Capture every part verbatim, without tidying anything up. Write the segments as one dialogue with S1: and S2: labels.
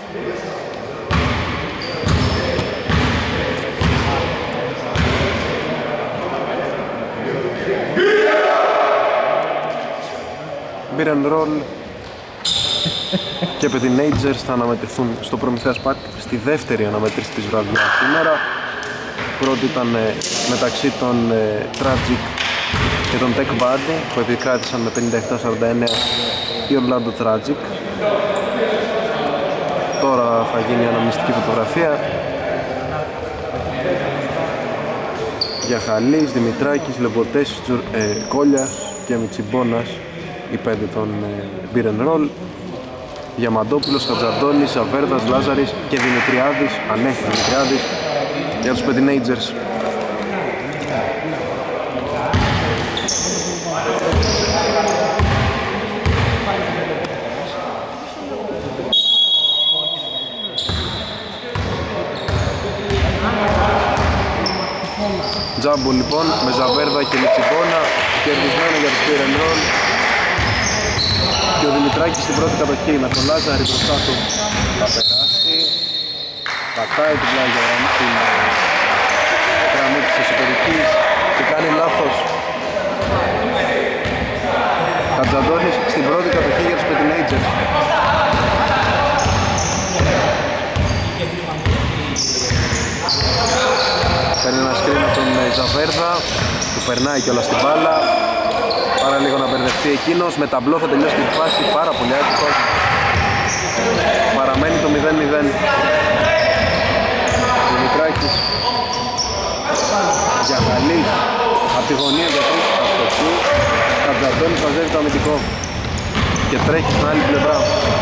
S1: Beer and Roll και Petinagers θα αναμετρηθούν στο Προμηθέας Πάρκ στη δεύτερη αναμέτρηση της βραδιάς σήμερα. Πρώτη ήταν ε, μεταξύ των ε, Tragic και των Tech Bad που επικράτησαν με πενήντα επτά σαράντα εννέα η Orlando Tragic. Τώρα θα γίνει η αναμνηστική φωτογραφία για Χαλής, Δημητράκης, Λεμποτές, ε, Κόλιας και Μιτσιμπόνας, οι πέντε των ε, Beer and Roll. Διαμαντόπουλος, Χατζαντώνης, Αβέρδας, Λάζαρης και Δημητριάδης, Ανέχη Δημητριάδης για τους Petinagers. Τζάμπο λοιπόν με Ζαβέρδα και Μιτσιμπόνα, κερδισμένο για τους Beer and Roll. Και ο Δημητράκης στην πρώτη κατοχή με τον Λάζαρη μπροστά του θα περάσει. Πατάει την πλάγια γραμμή, την γραμμή της εσωτερικής και κάνει λάθος. Χατζαντώνης στην πρώτη κατοχή για τους Petinagers. Παίρνει ένα σκριν από τον Ζαβέρδα, του περνάει κιόλας την μπάλα. Πάρα λίγο να μπερδευτεί εκείνος, με ταμπλό θα τελειώσει την φάση, πάρα πολύ άτυχος. Παραμένει το μηδέν μηδέν. Δημητράκης για Γαλλής, από τη γωνία για τρεις, αστοχή. Χατζαντώνης μαζεύει το αμυντικό και τρέχει στην άλλη πλευρά.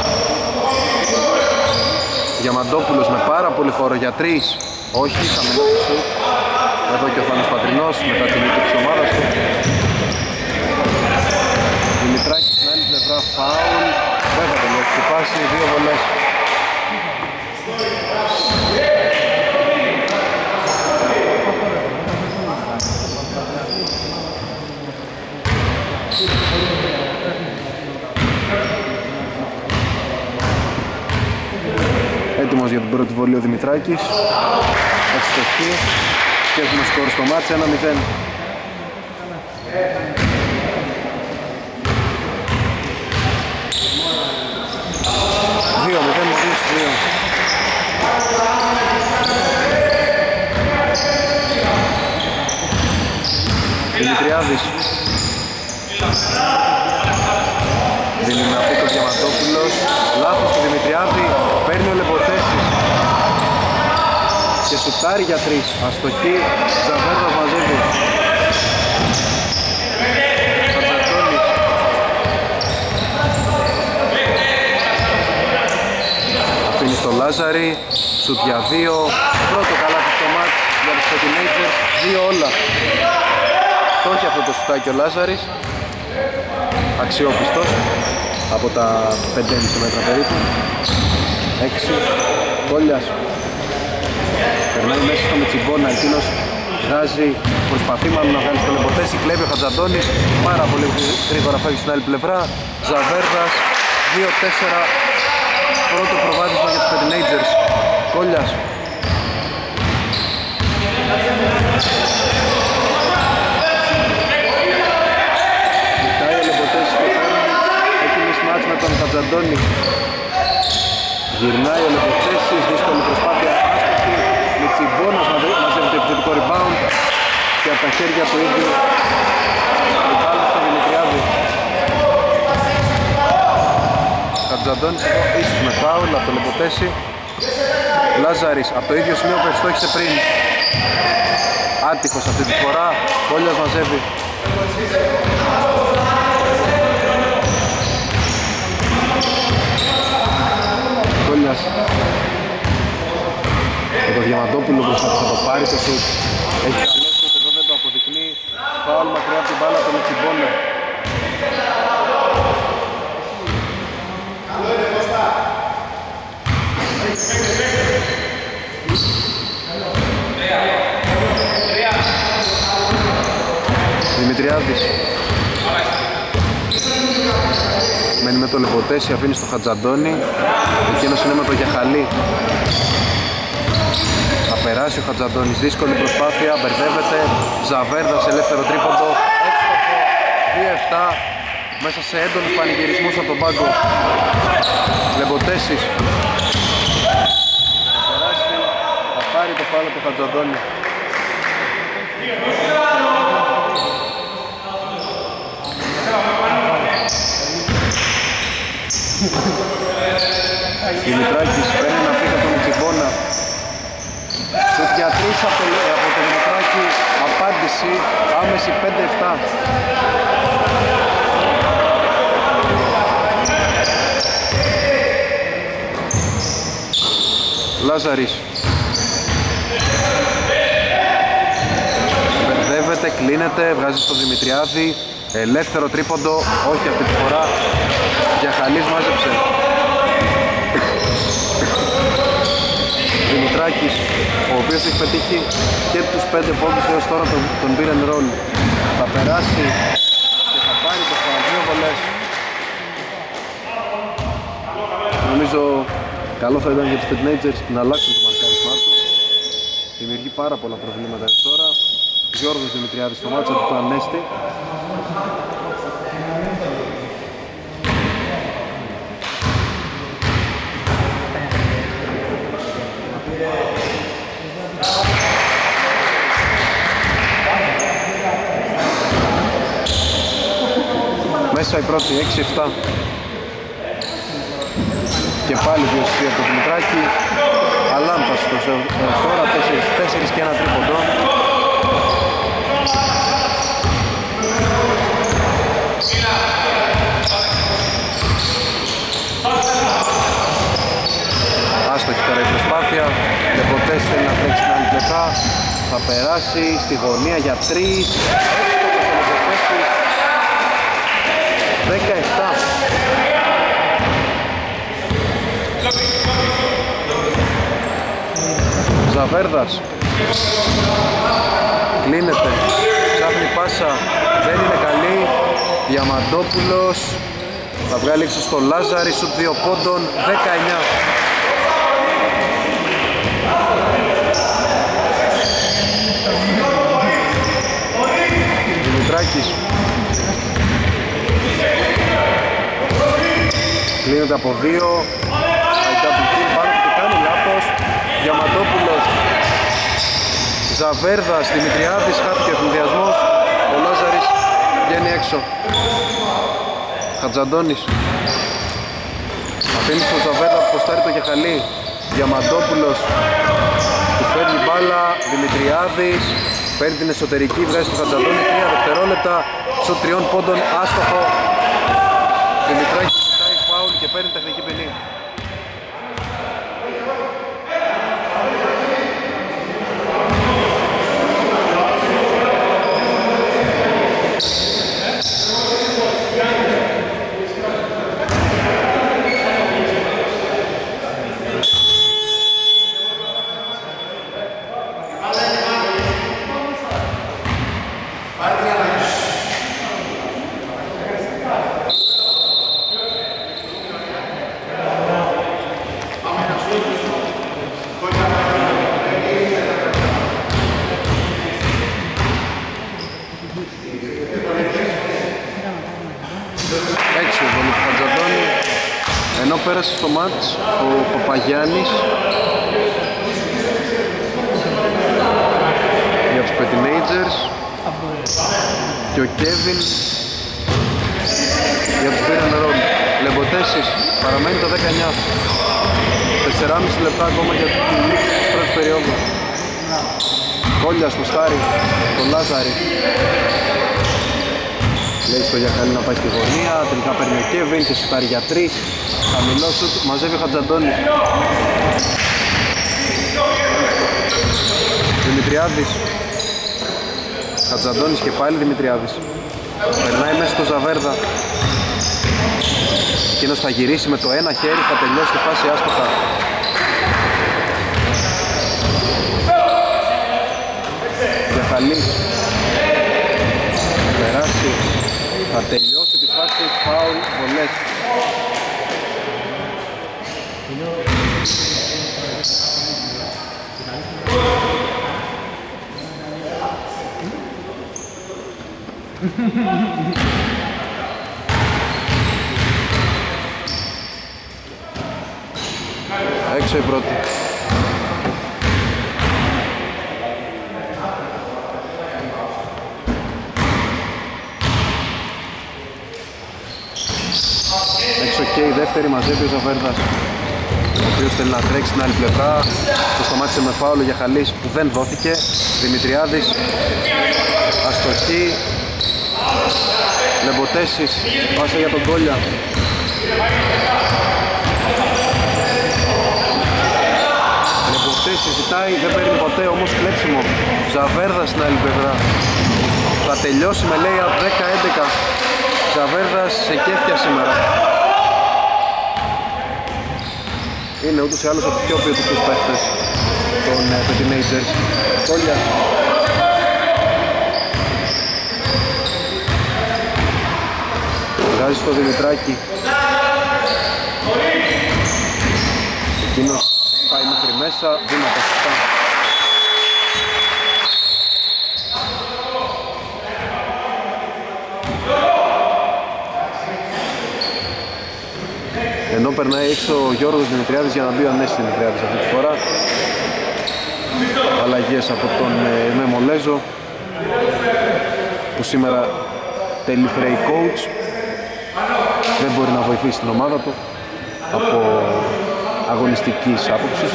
S1: Διαμαντόπουλος με πάρα πολύ χώρο για τρεις, όχι, θα μιλήσει. Εδώ και ο Θάνος Πατρινός μετά την νίκη της ομάδας του. Δημητράκης στην άλλη πλευρά, φάουλ, δεν θα τελειώσει τη φάση, δύο βολές. Έτοιμος για την πρώτη βολή ο Δημητράκης, ευστοχή και έχουμε σκορ στο μάτς ένα μηδέν. δύο μηδέν με δύο δύο. Δημητριάδης δίνει ένα πίκο Διαμαντόπουλος, λάθος του Δημητριάδη, παίρνει ο Λεποτέσης και σουτάρει για τρεις, αστοχή, Ζαβέρδας μαζεύει. Χατζαντώνης αφήνει στο Λάζαρη, σουτ για δύο, πρώτο καλάθι στο μάτς για τους Petinagers, δύο όλα. Το έχει αυτό το σουτάκι ο Λάζαρης, αξιόπιστος από τα πέντε κόμμα πέντε μέτρα περίπου. έξι, Κόλιας περνάει μέσα στο Μιτσιμπόνα, εκείνος βγάζει, προσπαθεί μάλλον να βγάλει στο Λεμποτέση, κλέβει ο Χατζαντώνης, πάρα πολύ γρήγορα φεύγει στην άλλη πλευρά. Ζαβέρδας, δύο τέσσερα, πρώτο προβάδισμα για τους Petinagers. Κόλιας κοιτάει ο Λεμποτέσης και έχει μισμάτς με τον Χατζαντώνη. Γυρνάει ο Λεμποτέσης, δύσκολη προσπάθεια, άστοχη. Μιτσιμπόνας μαζεύει το επιθετικό rebound και από τα χέρια του ίδιου η μπάλα στο Δημητριάδη. Χατζαντώνης εδώ ίσως με φάουλ από το Λεμποτέση. Λάζαρης από το ίδιο σημείο που ευστόχησε πριν, άτυχος αυτή τη φορά. Κόλιας μαζεύει. Κόλιας με το Διαμαντόπουλο μπροστά του θα το πάρει το σουτ. Έχει καλό σουτ, εδώ δεν το αποδεικνύει. Φάουλ μακριά από την μπάλα από τον Μιτσιμπόνα. Δημητριάδης μένει με το Λεποτέσι, αφήνει στο Χατζαντώνη, εκείνος είναι με το Γιαχαλή. Θα περάσει ο Χατζαντώνης, δύσκολη προσπάθεια, μπερδεύεται. Ζαβέρδας, ελεύθερο τρίποντο, εύστοχο, δύο επτά, μέσα σε έντονους πανηγυρισμούς από τον πάγκο. Λεμποτέσης θα περάσει, θα πάρει το φάουλ του Χατζαντώνη. Δημητράκης παίρνει να φύγει από τον Τσιμπόνα. Σουτ για τρεις από το, από το Δημητράκη, απάντηση άμεση πέντε επτά. Λάζαρης μπερδεύεται, κλείνεται, βγάζει στο Δημητριάδη, ελεύθερο τρίποντο, όχι αυτή τη φορά. Γιαχαλής μάζεψε. Δημητράκης, ο οποίος έχει πετύχει και τους πέντε πόντους έως τώρα τον, τον πήρε ρόλ. Θα περάσει και θα πάρει το φάουλ, δύο βολές. Νομίζω καλό θα ήταν για τους teenagers να αλλάξουν το μαρκάρισμά του. Δημιουργεί πάρα πολλά προβλήματα έως τώρα. Γιώργος Δημητριάδης στο μάτσα του Ανέστη. Μέσα η πρώτη, έξι επτά. Και πάλι δύο σφύρια από το Δημητράκη. Αλάμφαστος τώρα, τέσσερα και ένα τρίποντο. Άστοχη τώρα η προσπάθεια. Λεποτές θέλει να τρέξει την άλλη πλευρά. Θα περάσει στη γωνία για τρεις. δεκαεπτά. Ζαβέρδας κλείνεται, ψάχνει πάσα, δεν είναι καλή. Διαμαντόπουλος θα βγάλει έξω στο Λάζαρη, σουτ δύο πόντων, δεκαεννιά. Δημητράκης κλείνεται από δύο, πάνω του κάνει λάθος. Διαμαντόπουλος, Ζαβέρδας, Δημητριάδης, χάθηκε ο συνδυασμός. Ο Λάζαρης βγαίνει έξω. Χατζαντώνης αφήνει στον Ζαβέρδα που ποστάρει το Γιαχαλή. Διαμαντόπουλος του φέρνει μπάλα. Δημητριάδης παίρνει την εσωτερική, βγάζει στο Χατζαντώνη, τρία δευτερόλεπτα, στο τριών πόντων, άστοχο. Δημητράκης ζητάει φάουλ και παίρνει τεχνική ποινή. Πέρασε στο μάτς ο Παπαγιάννης για τους Teenagers και ο Κέβιν για τους Πήραν Ρόλ. Λεμποτέσης παραμένει το δεκαεννιά. τεσσεράμισι λεπτά ακόμα για τη λήξη της πρώτης περίοδου. Κόλλιας μουστάρι, τον Λάζαρη. Λέει στο Γιαχαλή να πάει στη γωνία, τελικά παίρνει ο Κέβιν και σουτάρει για τρεις. Χαμηλό σουτ, μαζεύει ο Χατζαντώνης. Δημητριάδης. Χατζαντώνης και πάλι Δημητριάδης. Περνάει μέσα στο Ζαβέρδα. Εκείνος θα γυρίσει με το ένα χέρι, θα τελειώσει τη φάση άστοχα. Γιαχαλή. Θα περάσει. Θα τελειώσει τη φάση, φάουλ, βολές. Έξω η πρώτη. Έξω και η δεύτερη, μαζεύει ο Ζαβέρδας, ο οποίος θέλει να τρέξει στην άλλη πλευρά. Το σταμάτησε με φάουλο για χαλής που δεν δόθηκε. Δημητριάδης, αστοχή. Λεμποτέσης, πάσα για τον Κόλια. Λεμποτέσης ζητάει, δεν παίρνει ποτέ, όμως κλέψιμο. Ζαβέρδας στην άλλη πλευρά. Θα τελειώσει με λέει δέκα έντεκα. Ζαβέρδας σε κέφια σήμερα. Είναι ούτως ή άλλως από τους πιο ποιοτικούς παίχτες των uh, teenagers. Κόλια. Βγάζει στο Δημητράκη. Εκείνος πάει μέχρι μέσα, βήματα σωστά. Ενώ περνάει έξω ο Γιώργος Δημητριάδης για να μπει ο Ανέσης Δημητριάδης αυτή τη φορά. Αλλαγές από τον ε, Μεμολέζο που σήμερα τελειφρέει coach. Δεν μπορεί να βοηθήσει την ομάδα του από αγωνιστικής άποψης.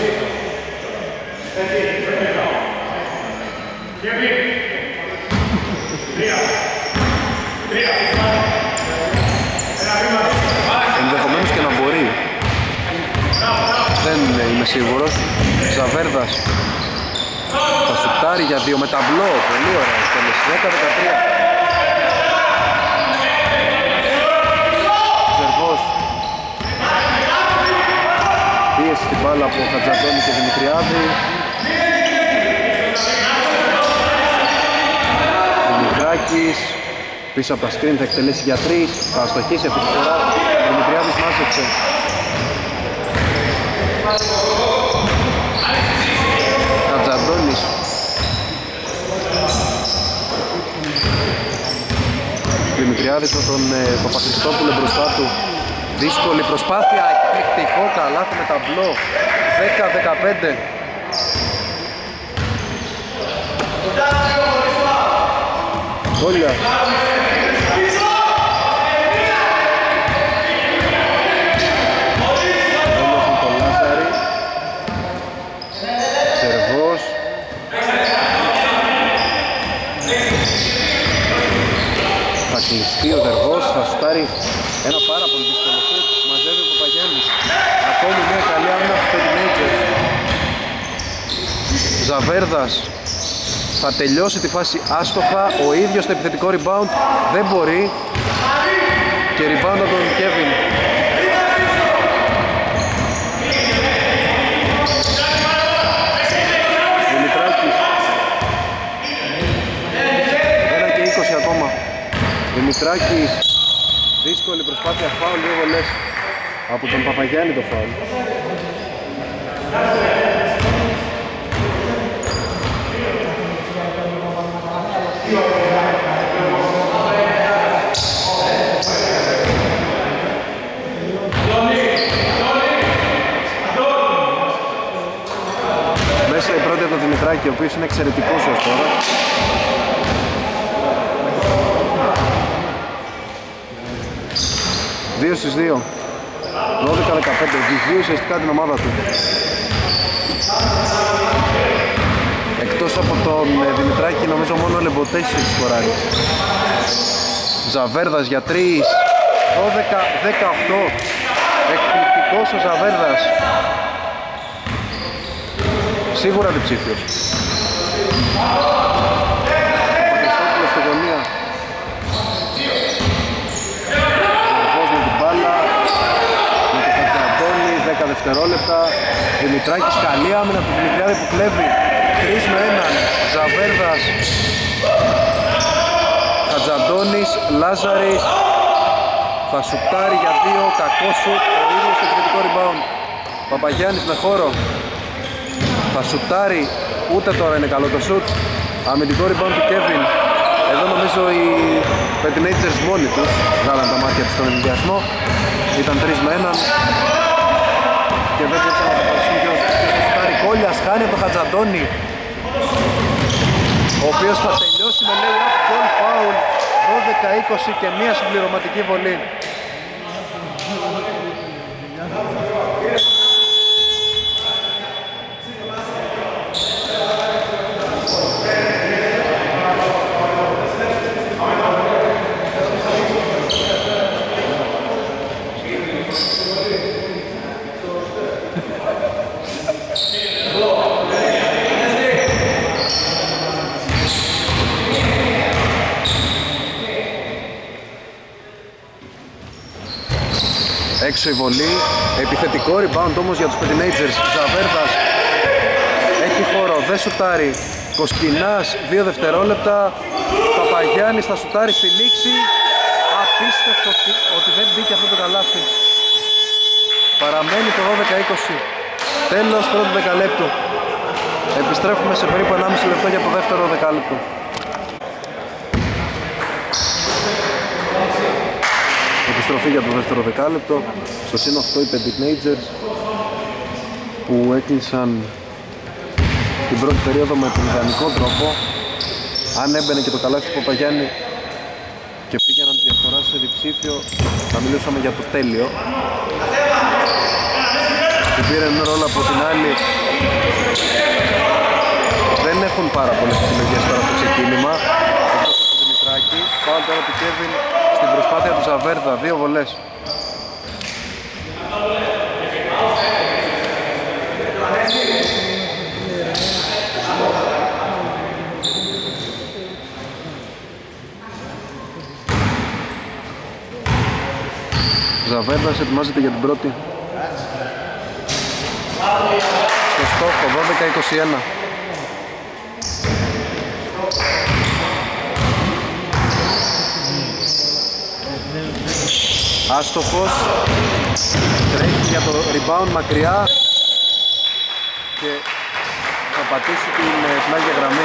S1: Ενδεχομένως και να μπορεί. Δεν είμαι σίγουρος. Ζαβέρδας θα σουτάρει για δύο με ταμπλό. Πολύ ωραία. δέκα δεκατρία. Ζερβός. Πίεση στην μπάλα από Χατζαντώνη και Δημητριάδη. Δημητράκης πίσω από τα σκριν θα εκτελέσει για τρεις. Θα αστοχίσει αυτή τη φορά. Δημητριάδης μάζεψε. Χατζαντώνης. Δημητριάδης με τον ε, Παπαχριστόπουλο μπροστά του. Δύσκολη προσπάθεια, εκπληκτικό καλάθι με ταμπλό. δέκα δεκαπέντε. Κόλια. Όλος τον Λάζαρη. Σερβός. Θα κλειστεί ο Δερβός, θα σουτάρει ένα πάρα πολύ δύσκολο σουτ. Μαζεύει ο Παπαγιάννης. Ακόμη μια καλή άμυνα από τους teenagers. Ζαβέρδας θα τελειώσει τη φάση άστοχα. Ο ίδιος στο επιθετικό rebound δεν μπορεί. Και rebound από τον Κέβιν. Δημητράκης. Ένα και είκοσι ακόμα. Δημητράκης. Δύσκολη προσπάθεια, φάουλ, δύο βολές από τον Παπαγιάννη το φάουλ. Μέσα η πρώτη από τον Δημητράκη, ο οποίος είναι εξαιρετικός ως τώρα. δύο στις δύο. δώδεκα δεκαπέντε. Βυζεί ουσιαστικά την ομάδα του. Εκτός από τον Δημητράκη νομίζω μόνο ο Λεμποτέσης έχει σκοράρει. Ζαβέρδας για τρεις. δώδεκα δεκαοκτώ. Εκπληκτικός ο Ζαβέρδας. Σίγουρα διψήφιος. Παπαχριστόπουλος στη γωνία. Ζερβός με την μπάλα. Με τον Χατζαντώνη. δέκα δευτερόλεπτα. Δημητράκης καλή άμυνα από τον Δημητριάδη που κλέβει. τρεις με έναν. Ζαβέρδας. Χατζαντώνης. Λάζαρης. Θα σουτάρει για δύο. Κακό σουτ. Ο ίδιος στο επιθετικό rebound. Παπαγιάννης με χώρο. Θα σουτάρει, ούτε τώρα είναι καλό το σουτ. Αμυντικό rebound του Kevin. Εδώ νομίζω οι Petinagers μόνοι τους βγάλαν τα μάτια τους στον ενδιασμό. Ήταν τρεις με έναν. Και δεν μπορούσαν να καταφέρουν και ο σουτάρει. Κόλιας χάνει από τον Χατζαντώνη, ο οποίος θα τελειώσει με λέει up goal foul. Δώδεκα είκοσι και μία συμπληρωματική βολή. Έξω η βολή, επιθετικό rebound όμως για τους Petinagers. Ζαβέρδας έχει χώρο, δεν σουτάρει. Κοσκινάς, δύο δευτερόλεπτα. Παπαγιάννης θα σουτάρει στη λήξη. Απίστευτο ότι, ότι δεν μπήκε αυτό το καλάθι. Παραμένει το δώδεκα είκοσι. Τέλος πρώτου δεκαλέπτου. Επιστρέφουμε σε περίπου ενάμιση λεπτό για το δεύτερο δεκάλεπτο. Επιστροφή για το δεύτερο δεκάλεπτο. Στο συν οκτώ οι Petinagers που έκλεισαν την πρώτη περίοδο με τον ιδανικό τρόπο. Αν έμπαινε και το καλάθι του Παπαγιάννη και πήγαιναν τη διαφορά σε διψήφιο, θα μιλούσαμε για το τέλειο. Και πήρε ένα ρόλο από την άλλη. Δεν έχουν πάρα πολλές επιλογές τώρα στο ξεκίνημα. Εκτός από τον Δημητράκη. Πάω τώρα του Kevin στην προσπάθεια του Ζαβέρδα. Δύο βολές. Ζαβέρδας ετοιμάζεται για την πρώτη. Στο στόχο, δώδεκα είκοσι ένα. Άστοχος. Τρέχει για το rebound μακριά και θα πατήσει την πλάγια γραμμή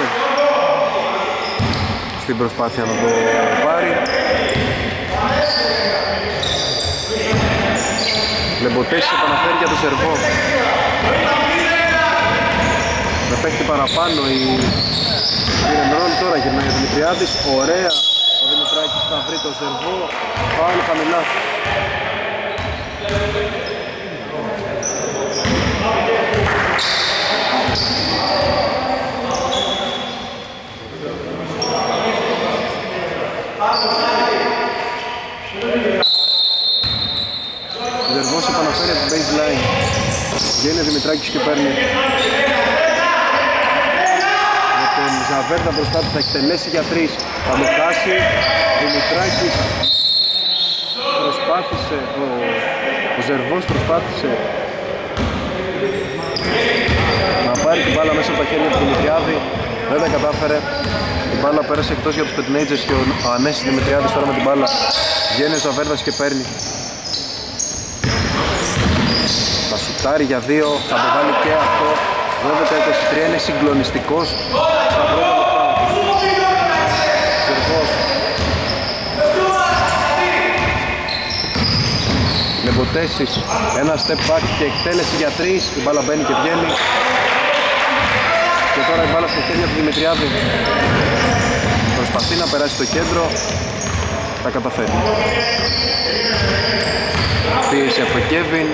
S1: στην προσπάθεια να το πάρει. Λεμποτέσης επαναφέρει για το σερβό. Με παίχτη παραπάνω η Πυρενρόλ τώρα γυρνάει ο Δημητριάδης. Ωραία, ο Δημητράκης θα βρει το σερβό. Πάλι χαμηλά. Ζερβός επαναφέρει από την baseline. Βγαίνει ο Δημητράκης και παίρνει. Με τον Ζαβέρδα μπροστά του θα εκτελέσει για τρεις. Θα το χάσει. Δημητράκης προσπάθησε, ο, ο Ζερβός προσπάθησε να πάρει την μπάλα μέσα από τα χέρια του Δημητριάδη. Δεν τα κατάφερε. Η μπάλα πέρασε εκτός για τους Petinagers και ο Ανέσης Δημητριάδης τώρα με την μπάλα. Βγαίνει ο Ζαβέρδας και παίρνει. Θα σουτάρει για δύο, θα το βάλει και αυτό. δώδεκα είκοσι τρία, είναι συγκλονιστικός στα πρώτα λεπτά. Ζερβός. Λεμποτέσης, ένα step back και εκτέλεση για τρεις. Η μπάλα μπαίνει και βγαίνει. Και τώρα η μπάλα στα χέρια του Δημητριάδη. Προσπαθεί να περάσει στο κέντρο. Τα καταφέρει. Πίεση από τον Kevin.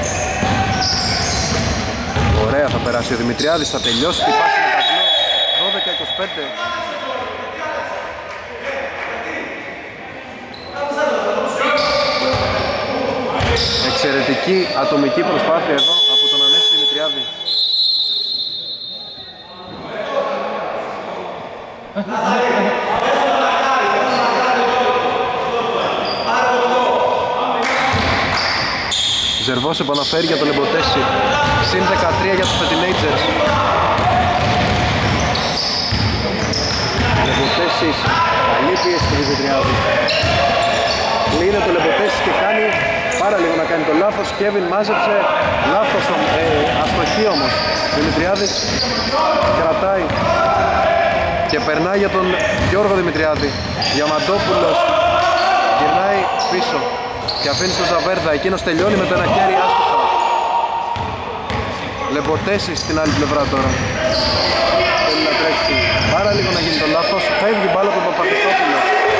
S1: Ωραία, θα περάσει ο Δημητριάδης, θα τελειώσει τη φάση με ταμπλό. δώδεκα είκοσι πέντε. Εξαιρετική ατομική προσπάθεια εδώ από τον Ανέστη Δημητριάδη. Ζερβός επαναφέρει για τον Λεμποτέση. Συν δεκατρία για τους Petinagers. Λεμποτέσης, καλή πίεση του Δημητριάδη. Κλείνει το Λεμποτέσης και κάνει πάρα λίγο να κάνει το λάθος. Κέβιν μάζεψε, λάθος, ε, αστοχή όμως. Δημητριάδης κρατάει και περνάει για τον Γιώργο Δημητριάδη. Διαμαντόπουλος γυρνάει πίσω και αφήνει στον Ζαβέρδα. Εκείνος τελειώνει με το ένα χέρι άστοχα. Λεμποτέσεις στην άλλη πλευρά τώρα. Θέλει να τρέξει πάρα λίγο να γίνει το λάθος. Φεύγει μπάλα από τον Παπαχριστόπουλο.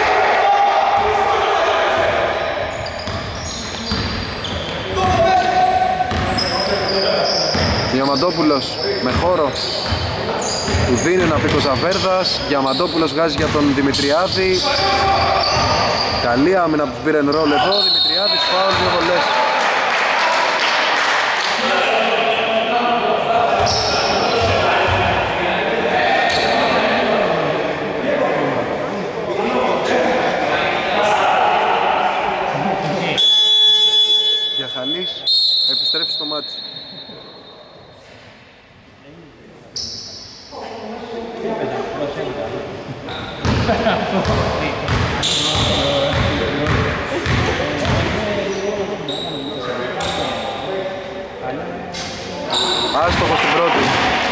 S1: Διαμαντόπουλος με χώρο. Του δίνει ένα πίκο Ζαβέρδας. Διαμαντόπουλος βγάζει για τον Δημητριάδη. Καλή άμυνα που πήρε ρόλ εδώ. Δημητριάδης φάουλ, δύο βολές. Γιαχαλής επιστρέφει στο μάτι. Άστοχο στην πρώτη.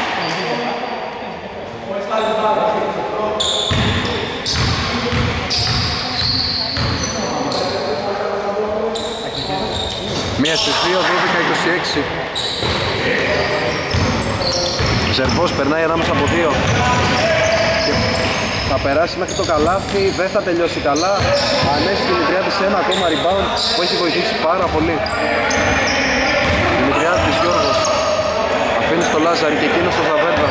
S1: Μία στις δύο, δώδεκα είκοσι έξι. Ζερβός περνάει ανάμεσα από δύο. Και θα περάσει μέχρι το καλάθι, δεν θα τελειώσει καλά. Ανέσει Δημητριάδης σε ένα ακόμα rebound που έχει βοηθήσει πάρα πολύ. Δημητριάδης Γιώργος αφήνει στο Λάζαρη και εκείνος στο Ζαβέρδα.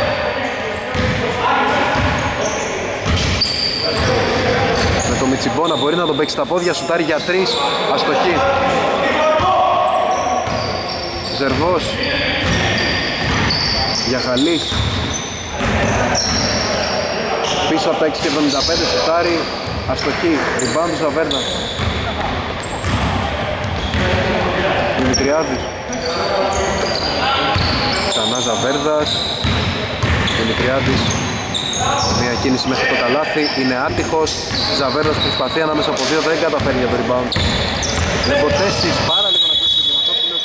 S1: Με το Μιτσιμπόνα μπορεί να τον παίξει στα πόδια, σουτάρει για τρεις, αστοχή. Ζερβός, Γιαχαλής, πίσω από τα έξι εβδομήντα πέντε, σουτάρει, αστοχή, rebound του Ζαβέρδα. Δημητριάδης, ξανά Ζαβέρδας, Δημητριάδης, μια κίνηση μέχρι το καλάθι, είναι άτυχος. Ζαβέρδας προσπαθεί ανάμεσα από δύο, δεν καταφέρει για το rebound. Λεμποτέσεις, πάρα λίγο να κλείσει ο Διαματόπουλος.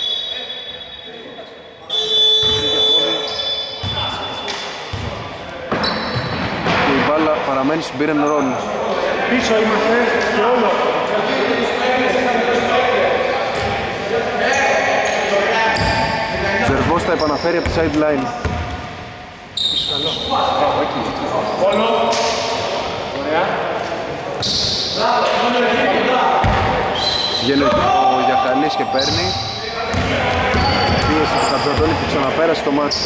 S1: Και η μπάλα παραμένει στον πήρεν ρόλ.
S2: Πίσω είμαστε και όλο.
S1: Ζερβός θα επαναφέρει από τη sideline.
S2: Πίσω καλό. Όλο. Ωραία.
S1: Βγαίνει ο Γιαχαλής και παίρνει. Πίεση του Χατζαντώνη που ξαναπέρασε το μάτι.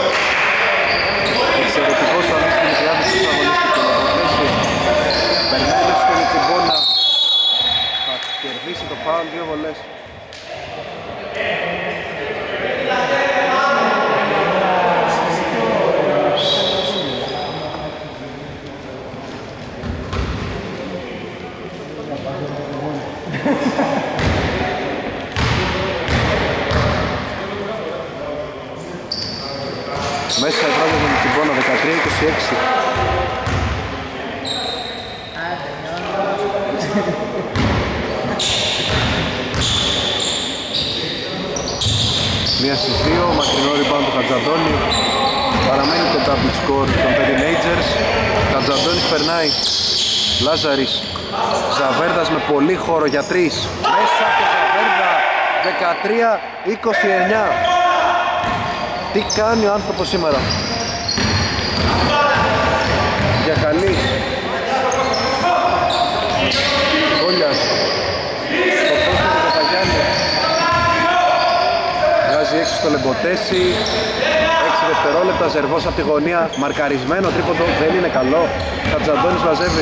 S1: Εξαιρετικός θα δει στην Δημητριάδη που θα αγωνίστηκε να προτέσει. Περνάει μέσα στο Μιτσιμπόνα. Θα κερδίσει το φάουλ, δύο βολές. Μέσα η βράδυ του Μιτσιμπόνα, δεκατρία είκοσι έξι. Μία στις δύο, μακρινό rebound του Χατζαντώνη. Παραμένει το double score των Teenagers. Χατζαντώνης περνάει. Λάζαρης, Ζαβέρδας με πολύ χώρο για τρεις. Μέσα από το Ζαβέρδα, δεκατρία είκοσι εννιά. Τι κάνει ο άνθρωπος σήμερα. Γιαχαλής, Κόλιας, στο πόστο του Καφαγιάννη. Βγάζει έξω στο Λεμποτέση. έξι δευτερόλεπτα, Ζερβός από τη γωνία. Μαρκαρισμένο τρίποντο, δεν είναι καλό. Χατζαντώνης βαζεύει.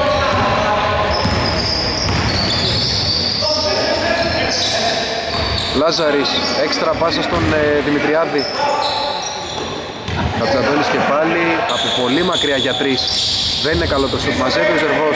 S1: Λάζαρης, έξτρα πάσα στον ε, Δημητριάδη. Χατζαντώνης και πάλι από πολύ μακριά για τρεις. Δεν είναι καλό το σουτ, μαζεύει ο Ζερβός.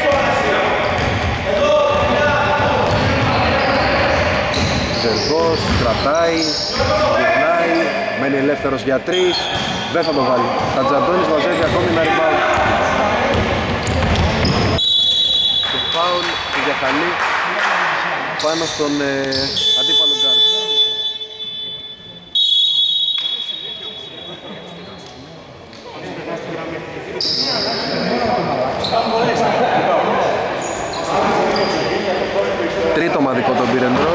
S1: Ζερβός κρατάει, γυρνάει, μένει ελεύθερος για τρεις. Δεν θα το βάλει. Χατζαντώνης μαζεύει ακόμη ένα rebound. Και φάουλ του Γιαχαλή πάνω στον ε, αντίπαλο γκάρτ. Τρίτο ομαδικό το beer and roll.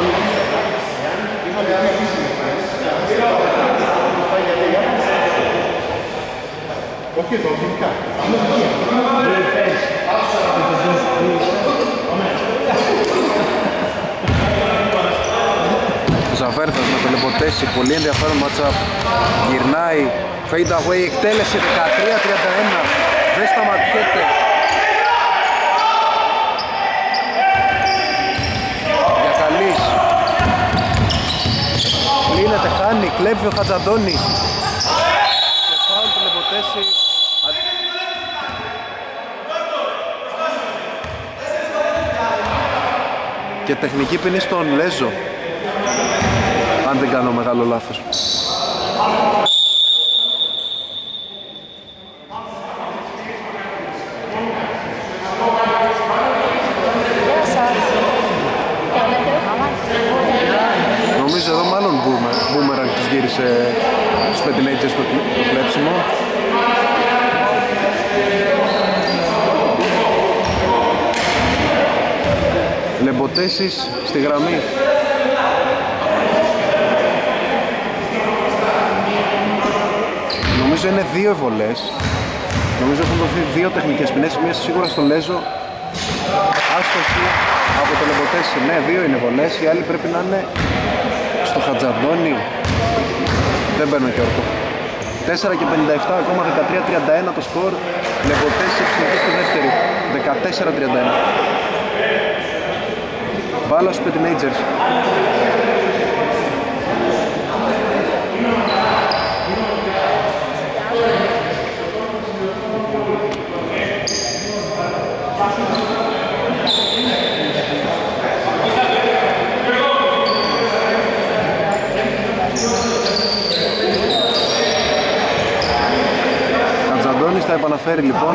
S1: Ζαβέρθας με το Λεμποτέσι, πολύ ενδιαφέρον match-up. Γυρνάει, fade away, εκτέλεση δεκατρία τριάντα ένα, δεν σταματιέται. Γιακαλής κλείνεται, χάνει, κλέβει ο Χατζαντώνης και φάουλ του Λεμποτέσι. Και τεχνική ποινή στον Λέζο, αν δεν κάνω μεγάλο λάθος. Νομίζω εδώ μάλλον Boomerang τους γύρισε στους Petinages το κλέψιμο. Λεμποτέσις στη γραμμή. Νομίζω είναι δύο βολές. Νομίζω έχουν δοθεί δύο τεχνικές ποινές. Μία σίγουρα στο Λέζο. Άστοχη από το Λεμποτέσι. Ναι, δύο είναι βολές. Οι άλλοι πρέπει να είναι στο Χατζαντώνη. Δεν παίρνω και όρκο. τέσσερα και πενήντα επτά, ακόμα δεκατρία τριάντα ένα το σκορ. Λεμποτέσι ψηφί στη δεύτερη. δεκατέσσερα τριάντα ένα. Μπάλα στους Petinages. Χατζαντώνης θα επαναφέρει λοιπόν.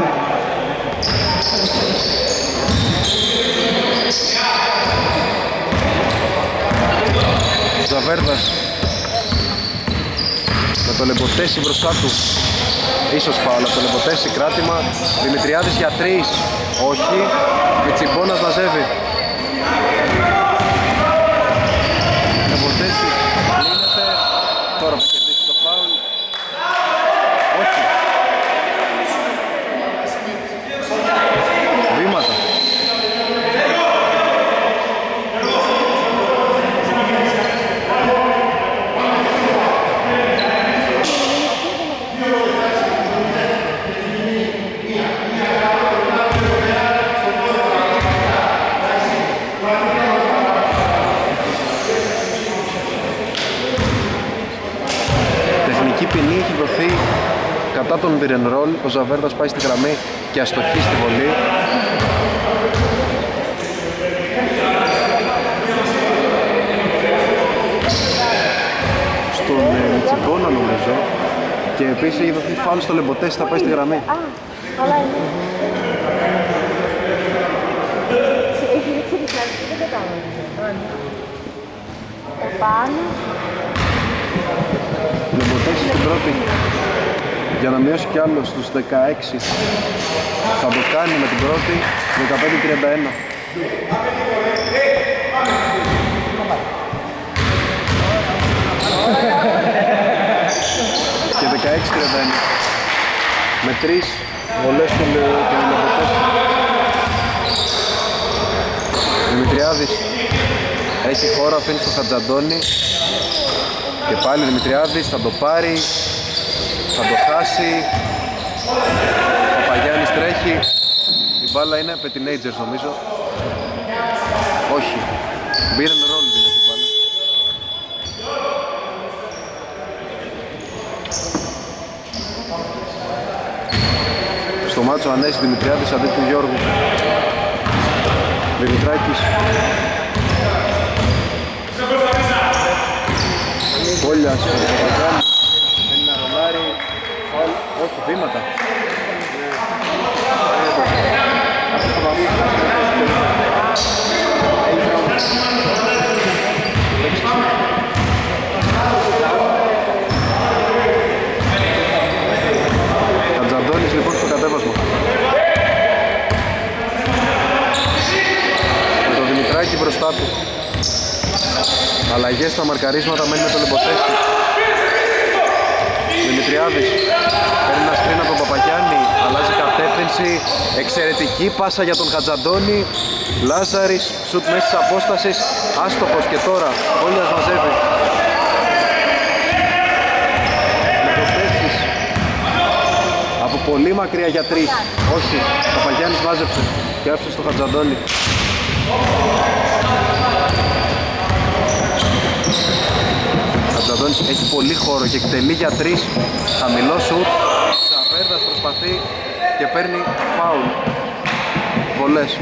S1: Ζαβέρδας με το Λεμποτέσι μπροστά του. Ίσως φάουλ από το Λεμποτέσι, κράτημα. Δημητριάδης για τρεις. Όχι. Μιτσιμπώνας μαζεύει. Λεμποτέσι κλείνεται. Τώρα θα κερδίσει το φάουλ. Όχι. Βήματα. Ποινή έχει δοθεί κατά τον beer and roll. Ο Ζαβέρδας πάει στη γραμμή και αστοχεί στη βολή. Στον Μιτσιμπόνα νομίζω. Και επίσης έχει δοθεί φάουλ στο Λεμποτέσι, θα πάει στη γραμμή.
S3: Α, καλά είναι. Έχει ρίξει τη φλάκη, δεν το κάνω. Επάνω.
S1: Λεμποτέσι στην πρώτη για να μειώσει κι άλλο στους δεκαέξι. Θα το κάνει με την πρώτη. Δεκαπέντε τριάντα ένα. Και δεκαέξι τριάντα ένα. Με τρεις βολές του Λεμποτέσι. Δημητριάδης έχει χώρο, αφήνει στο Χατζαντώνη. Και πάλι Δημητριάδης θα το πάρει, θα το χάσει. Ο Παπαγιάννης τρέχει. Η μπάλα είναι Petinages νομίζω. Όχι. Beer and roll είναι η μπάλα. Στο μάτσο Ανέσης Δημητριάδης αντί του Γιώργου. Δημητράκης. Κόλλιας, ο Παπαγιάννης, θέλει να ρολάρει, φάουλ, όχι, βήματα. Αλλαγές στα μαρκαρίσματα, μένει με το Λεμποτέστη. Δημητριάδης παίρνει ένα σκριν από τον Παπαγιάννη, αλλάζει κατεύθυνση, εξαιρετική πάσα για τον Χατζαντώνη. Λάζαρης, σουτ μέσης της απόστασης, άστοχος και τώρα Όλιας μαζεύει. Λεμποτέστης από πολύ μακριά για τρεις, όχι, Παπαγιάννης μάζεψε και άφησε στο Χατζαντώνη. Χατζαντώνης έχει πολύ χώρο και εκτελεί για τρεις, χαμηλό σουτ. Ζαβέρδας προσπαθεί και παίρνει φάουλ. Βολές.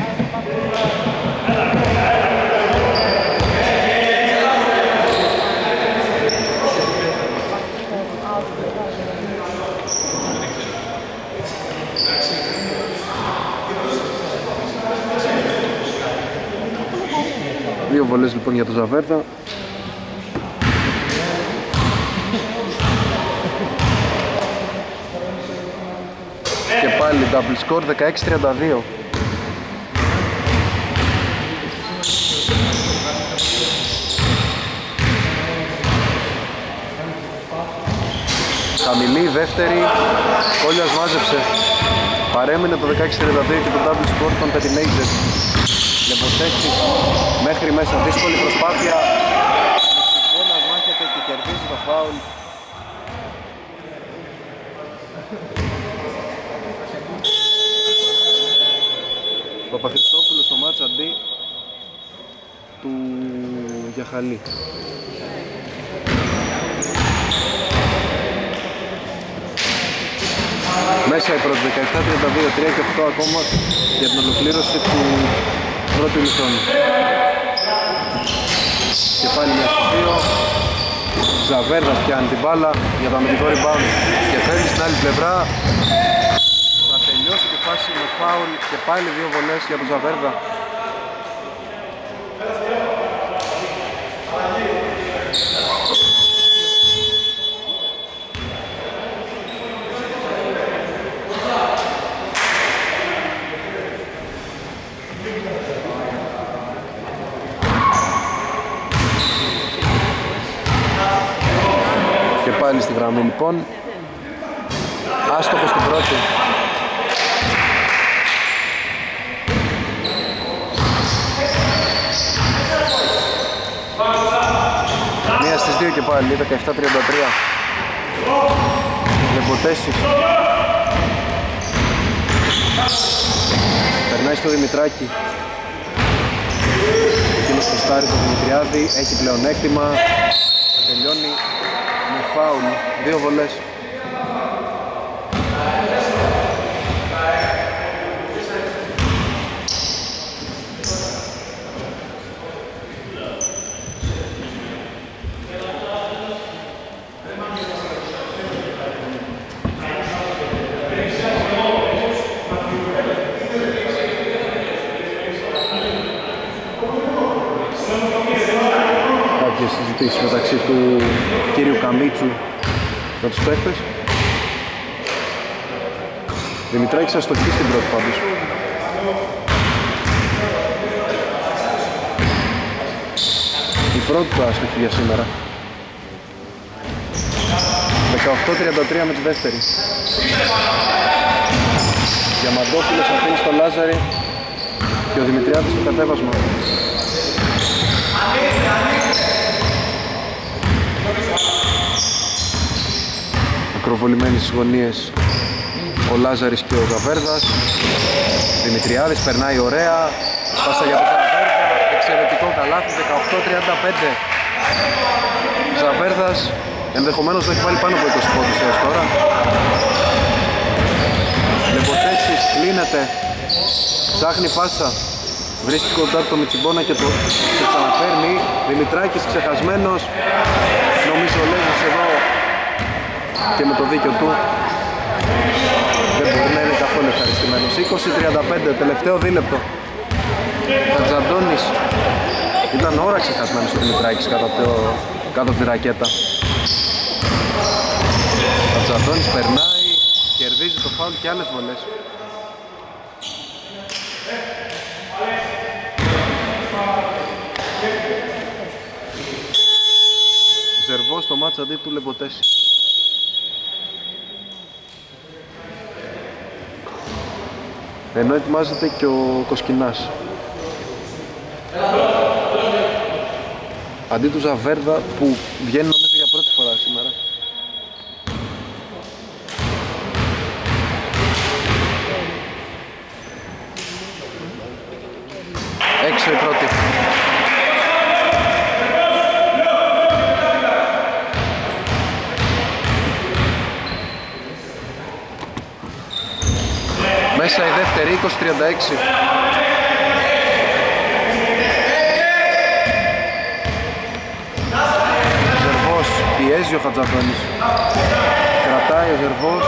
S1: Δύο βολές λοιπόν για το Ζαβέρδα. Και πάλι double score, δεκαέξι τριάντα δύο. Χαμηλή, δεύτερη, Κόλλιας μάζεψε. Παρέμεινε το δεκαέξι τριάντα δύο και το double score των Petinages. Λεμποτέστης μέχρι μέσα, δύσκολη προσπάθεια. Μεσηγόνας μάχεται και κερδίζει το φάουλ. Παπαχριστόπουλος στο μάτς αντί του Γιαχαλή. Μέσα η πρώτη, δεκαεπτά τριάντα δύο, τρία και οκτώ ακόμα για την ολοκλήρωση του πρώτου ημιχρόνου. Και πάλι μια στους δύο. Ζαβέρδας πιάνει την μπάλα για το αμυντικό rebound και φέρνει στην άλλη πλευρά. Θα τελειώσει τη φάση με φάουλ και πάλι δύο βολές για τον Ζαβέρδα. Πάλι στη γραμμή λοιπόν. Άστοχο στην πρώτη. Μία στις δύο και πάλι, δεκαεπτά τριάντα τρία. Λεμποτέσης. Περνάει στο Δημητράκη. Εκείνος προστάρει το Δημητριάδη, έχει πλεονέκτημα. Τελειώνει με φάουλ, δύο βολές. Κάποιες συζητήσεις μεταξύ του κύριου Καμίτσου με τους παίχτες. Δημητράκης αστοχή στην πρώτη πάντως. Η πρώτη του αστοχή για σήμερα. δεκαοκτώ τριάντα τρία με τη δεύτερη. Διαμαντόπουλος αφήνει στο Λάζαρη και ο Δημητριάδης στο κατέβασμα. Ακροβολημένες στις γωνίες ο Λάζαρης και ο Ζαβέρδας. Δημητριάδης περνάει ωραία. Πάσα για τον Ζαβέρδα. Εξαιρετικό καλάθι, δεκαοκτώ τριάντα πέντε. Ζαβέρδας ενδεχομένως το έχει βάλει πάνω από είκοσι πόντους έως τώρα. Λεμποτέσης κλείνεται. Ψάχνει πάσα. Βρίσκει κοντά το Μιτσιμπόνα και το, το ξαναφέρνει. Δημητράκης ξεχασμένος. Νομίζω ο Λέζος εδώ και με το δίκιο του δεν μπορεί να είναι καθόλου ευχαριστημένος. είκοσι τριάντα πέντε, τελευταίο δίλεπτο. Χατζαντώνης ήταν ώρα ξεχασμένος ο Δημητράκης κάτω, το, κάτω από τη ρακέτα. Χατζαντώνης περνάει, κερδίζει το φάουλ και άλλες βολές. μάτς αντί του Λεμποτέση. Ενώ ετοιμάζεται και ο Κοσκινάς. Αντί του Ζαβέρδα που βγαίνει νομίζω για πρώτη φορά σήμερα. Έξω η πρώτη. Μέσα η δεύτερη, είκοσι τριάντα έξι. Ζερβός, πιέζει ο Χατζαντώνης. Κρατάει ο Ζερβός.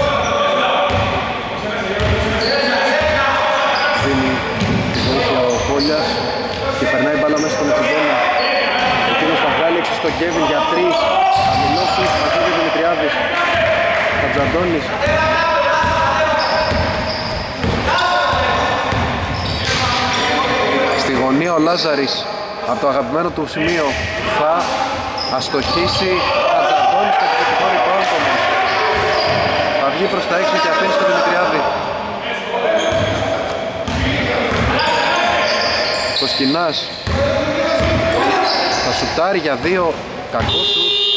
S1: Δίνει τη βοήθεια ο Κόλιας και περνάει μπάλα μέσα στον Ετσιμπόνα. Εκείνος θα βγάλει έξω στον Κέβιν για τρεις. Αμυνώσεις, μαζί ο Δημητριάδης. Χατζαντώνης. Στη γωνία ο Λάζαρης από το αγαπημένο του σημείο θα αστοχίσει. Χατζαντώνης στο επιθετικό rebound όμως. Θα βγει προς τα έξω και αφήνει στο Δημητριάδη. Κοσκινάς θα σουτάρει για δύο. Κακό σου.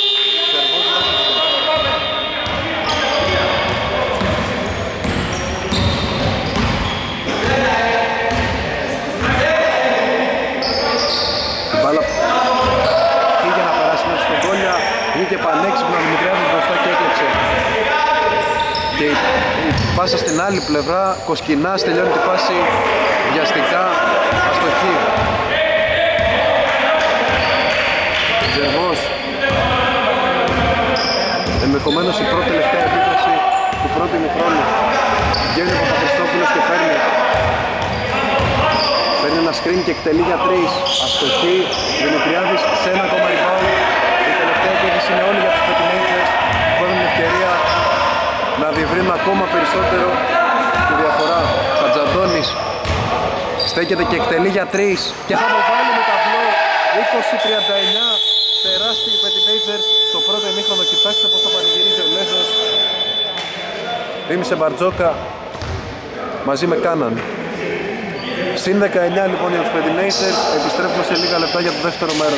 S1: Η μπάλα πήγε να περάσει μέσα στον Κόλια. Βγήκε πανέξυπνα ο Δημητριάδης μπροστά και έκλεψε. Και η, η πάσα στην άλλη πλευρά, Κοσκινάς τελειώνει τη φάση βιαστικά, αστοχή. Ζερβός. Ενδεχομένως η πρώτη τελευταία επίθεση του πρώτου ημιχρόνου. Βγαίνει ο Παπαχριστόπουλος και παίρνει. Παίρνει ένα screen και εκτελεί για τρεις. Αστοχή. Δημητριάδης σε ένα ακόμα rebound. Η τελευταία επίθεση είναι όλοι για τους Petinagers που έχουν την ευκαιρία να διευρύνουν ακόμα περισσότερο τη διαφορά. Χατζαντώνης στέκεται και εκτελεί για τρεις και θα το βάλει με ταμπλό. είκοσι τριάντα εννιά. Τεράστιοι οι Petinagers στο πρώτο ημίχρονο. Κοιτάξτε πως θα πανηγυρίζει ο Λέζος. Ρίμησε Μπαρτζόκα μαζί με Κάναν. Συν δεκαεννιά λοιπόν για τους Petinagers. Επιστρέφουμε σε λίγα λεπτά για το δεύτερο μέρος.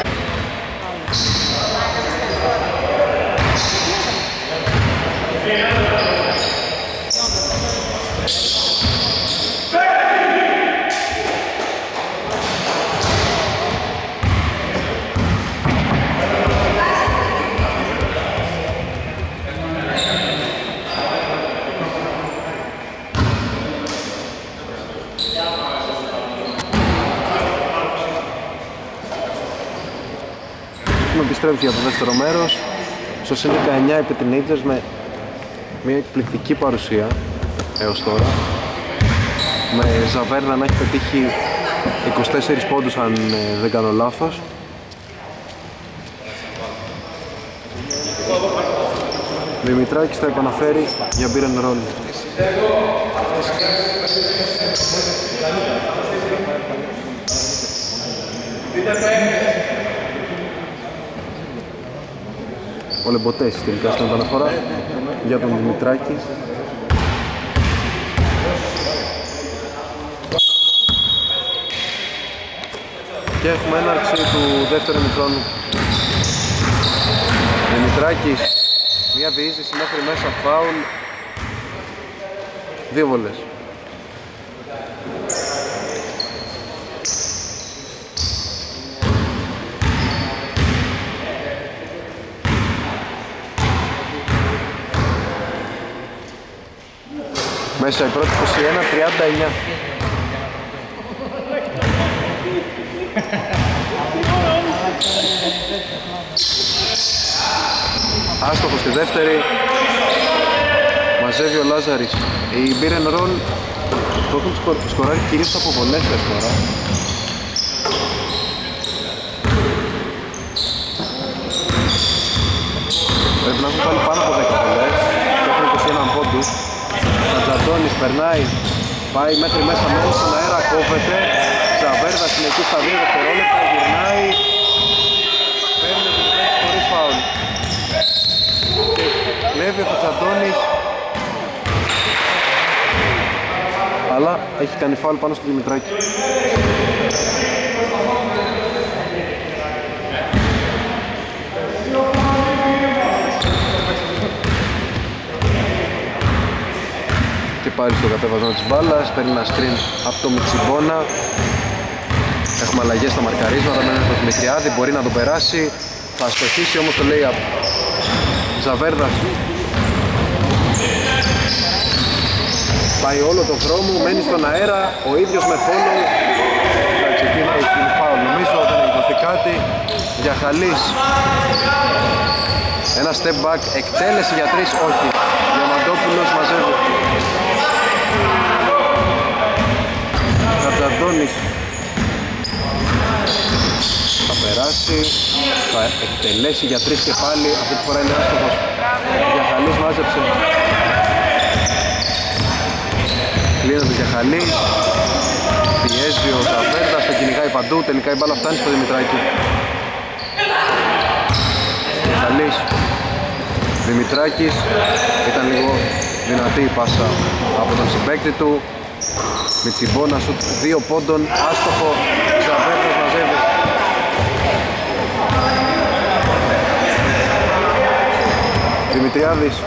S1: Επιστρέψει για το δεύτερο μέρος. Στο συν δεκαεννιά οι Petinagers με μια εκπληκτική παρουσία έως τώρα, με Ζαβέρνα να έχει πετύχει είκοσι τέσσερις πόντους αν ε, δεν κάνω λάθος. Δημητράκης θα επαναφέρει για beer and roll. Ο Λεμποτέσης τελικά στην επαναφορά για τον Δημητράκη. Και έχουμε έναρξη του δεύτερου ημιχρόνου. Δημητράκης, μια διείσδυση μέχρι μέσα, φάουλ, δύο βολές. Μέσα η πρώτη είκοσι ένα τριάντα εννιά. Άστοχο στη δεύτερη. Μαζεύει ο Λάζαρης. Η beer and roll το έχουν σκο... σκοράρει κυρίως από βολές τώρα. Πρέπει να έχουν βάλει πάνω από δέκα βολές και έχουν είκοσι ένα πόντους. Χατζαντώνης περνάει, πάει μέχρι μέσα μέσα στον αέρα, κόβεται. Ζαβέρδας συνεχίζει στα δύο δευτερόλεπτα, γυρνάει. Παίρνει το χωρίς φάουλ. Κλέβει ο Χατζαντώνης, αλλά έχει κάνει φάουλ πάνω στο Δημητράκη. Και πάλι στο κατέβασμα της μπάλας, παίρνει ένα screen από το Μιτσιμπόνα. Έχουμε αλλαγές στα μαρκαρίσματα, μένει το Δημητριάδη, μπορεί να το περάσει. Θα αστοχίσει όμως το λέει από Ζαβέρδας. Πάει όλο το δρόμο, μένει στον αέρα, ο ίδιος με follow. Εντάξει, εκεί έχει γίνει φάουλ νομίζω, δεν έχει δοθεί κάτι. Για Χαλής. Ένα step back, εκτέλεση για τρεις, όχι. Διαμαντόπουλος μαζεύει. Χατζαντώνης θα περάσει, θα εκτελέσει για τρεις και πάλι, αυτή τη φορά είναι άστοχος. Για Χαλής μάζεψε. Κλείνεται για Χαλής, πιέζει ο Ζαβέρδας, το κυνηγάει παντού, τελικά η μπάλα φτάνει στο Δημητράκη. Χαλής, Δημητράκης, ήταν λίγο δυνατή η πάσα από τον συμπαίκτη του. Μιτσιμπόνα σουτ δύο πόντων, άστοχο, Ζαβέρδας μαζεύει. Δημητριάδης.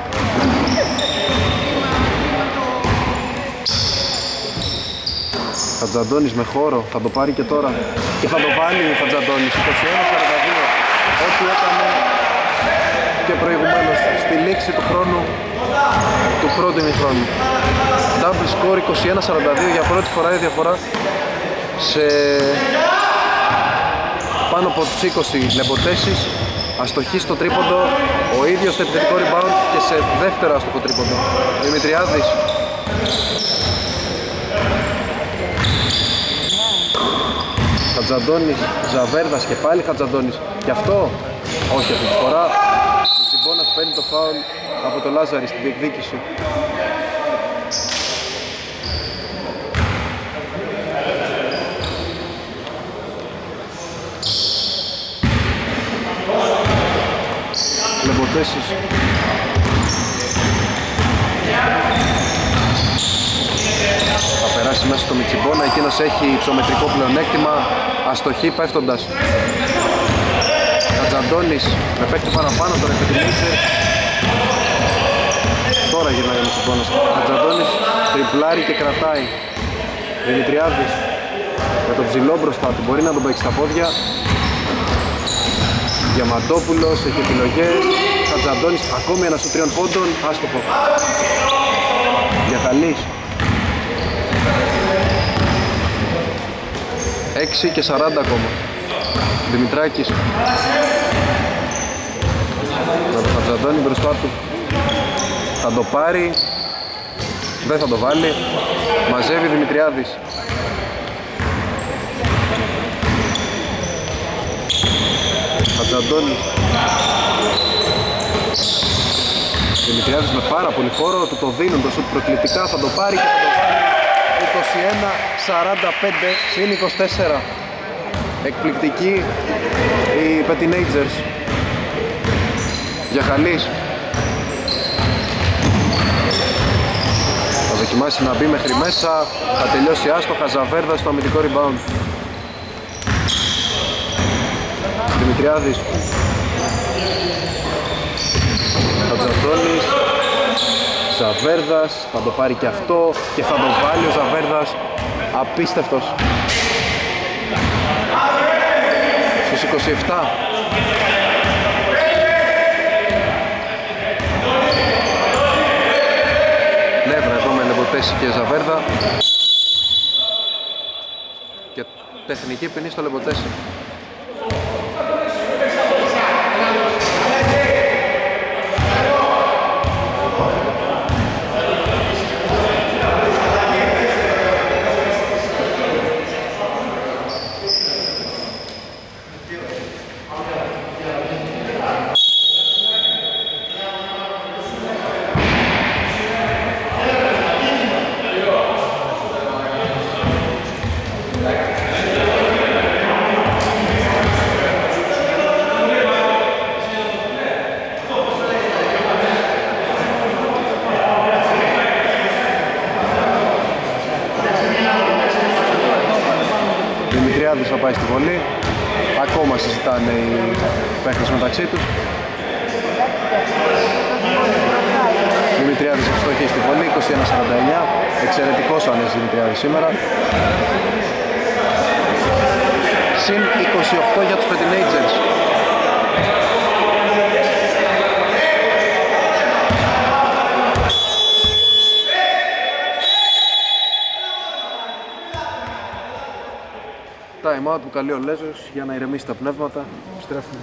S1: Χατζαντώνης με χώρο, θα το πάρει και τώρα. Και θα το βάλει ο Χατζαντώνης, είκοσι ένα σαράντα δύο. Ό,τι έκανε και προηγουμένως στη λήξη του χρόνου, του πρώτου ημιχρόνου. Double score είκοσι ένα σαράντα δύο, για πρώτη φορά η διαφορά σε πάνω από τους είκοσι λεμποτέσεις. Αστοχή στο τρίποντο, ο ίδιος στο επιθετικό rebound και σε δεύτερο αστοχό τρίποντο. Δημητριάδης. Χατζαντώνης, Ζαβέρδας και πάλι Χατζαντώνης. Και αυτό, όχι αυτή τη φορά. Μιτσιμπόνας παίρνει το φάουλ από το Λάζαρη στην διεκδίκηση. Λεμποτέσεις. Θα περάσει μέσα στο Μιτσιμπόνα, εκείνος έχει υψομετρικό πλεονέκτημα, αστοχή πέφτοντας. Χατζαντώνης με παίκτη παραπάνω τον Εφετινίτσερ. Τώρα γυρνάει ο Μιτσιμπόνας. Χατζαντώνης τριπλάρει και κρατάει. Δημητριάδης με τον ψηλό μπροστά του, μπορεί να τον παίξει στα πόδια. Διαμαντόπουλος έχει επιλογές. Χατζαντώνης ακόμη ένα σου τριών πόντων, άστοχο. Για Χαλής. έξι και σαράντα ακόμα. Δημητράκης. Με τον Χατζαντώνη μπροστά του. Θα το πάρει. Δεν θα το βάλει. Μαζεύει Δημητριάδης. Χατζαντώνης. Δημητριάδης με πάρα πολύ χώρο, του το δίνουν το σουτ προκλητικά, θα το πάρει και θα το βάλει. είκοσι ένα σαράντα πέντε συν είκοσι τέσσερα. Εκπληκτική οι Petinagers. Για Χαλής. Θα δοκιμάσει να μπει μέχρι μέσα, θα τελειώσει άστοχα. Ζαβέρδα στο αμυντικό rebound. Δημητριάδης. Χατζαντώνης. Ζαβέρδας, θα το πάρει και αυτό και θα το βάλει ο Ζαβέρδας. Απίστευτος. Στους είκοσι επτά. Νεύρα εδώ με Λεμποτέση και Ζαβέρδα. Και τεχνική ποινή στο Λεμποτέση. πάει στη βολή. Ακόμα συζητάνε οι παίκτες μεταξύ τους. Δημητριάδης ευστοχή στη βολή, είκοσι ένα σαράντα εννιά. Εξαιρετικός ο Ανέσης Δημητριάδης σήμερα. Συν είκοσι οκτώ για τους Pettinagers. Time out που καλεί ο Λέζος για να ηρεμήσει τα πνεύματα. Στρέφουμε.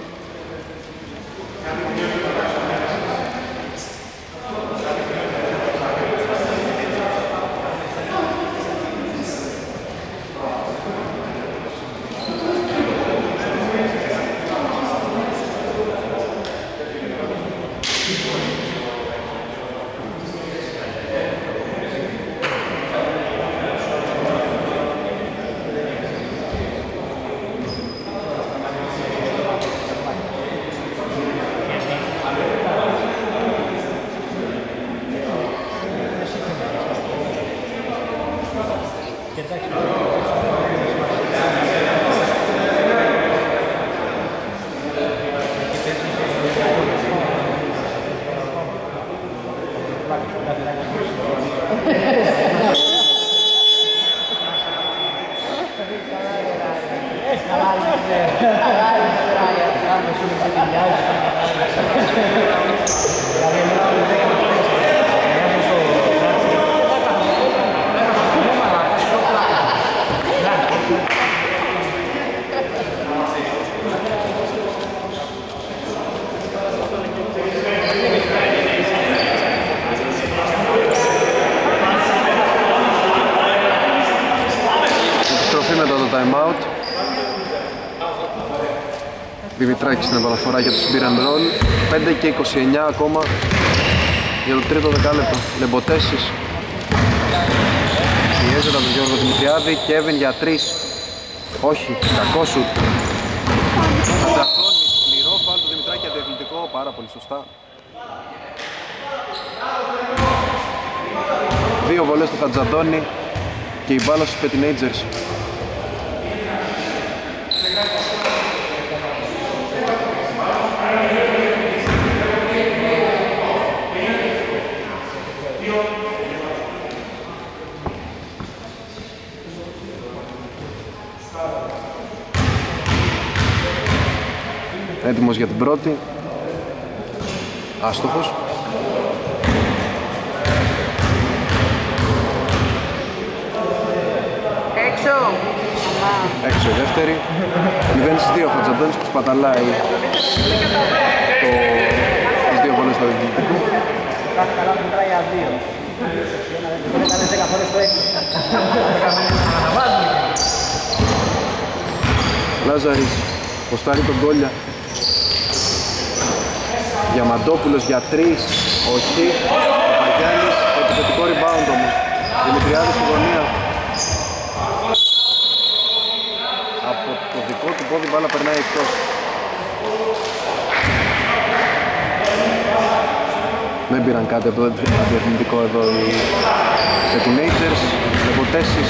S1: Δημητράκης στην επαναφορά για το Beer and Roll. Πέντε και είκοσι εννιά ακόμα για το τρίτο δεκάλεπτο. Λεμποτέσεις πιέζεται από τον Γιώργο Δημητριάδη. Κέβιν για τρεις. Όχι, κακό σουτ. Χατζατώνης, σκληρό φάουλ του Δημητράκη, αντιαθλητικό, πάρα πολύ σωστά. Δύο βολές του Χατζατώνη και η μπάλα στους Pettinagers. Έτοιμος για την πρώτη. Άστοχος.
S3: Έξω.
S1: Έξω η δεύτερη. μηδέν στις δύο. Ο Χατζαντώνης που σπαταλάει το... τις δύο βολές του αντιπληκτικού.
S4: Κάθε καλά που μετράει για δύο. Δεν κάνεις δέκα φορές το έξω.
S1: Λάζαρης ποστάρει τον Κόλια. Διαμαντόπουλος για τρεις. Όχι. Παπαγιάννης, επιθετικό rebound όμως. Δημητριάδης στη γωνία. Από το δικό του πόδι μπάλα περνάει εκτός. Δεν πήραν κάτι από το αντιεθνητικό εδώ οι Pettinagers. Λεποτέσεις.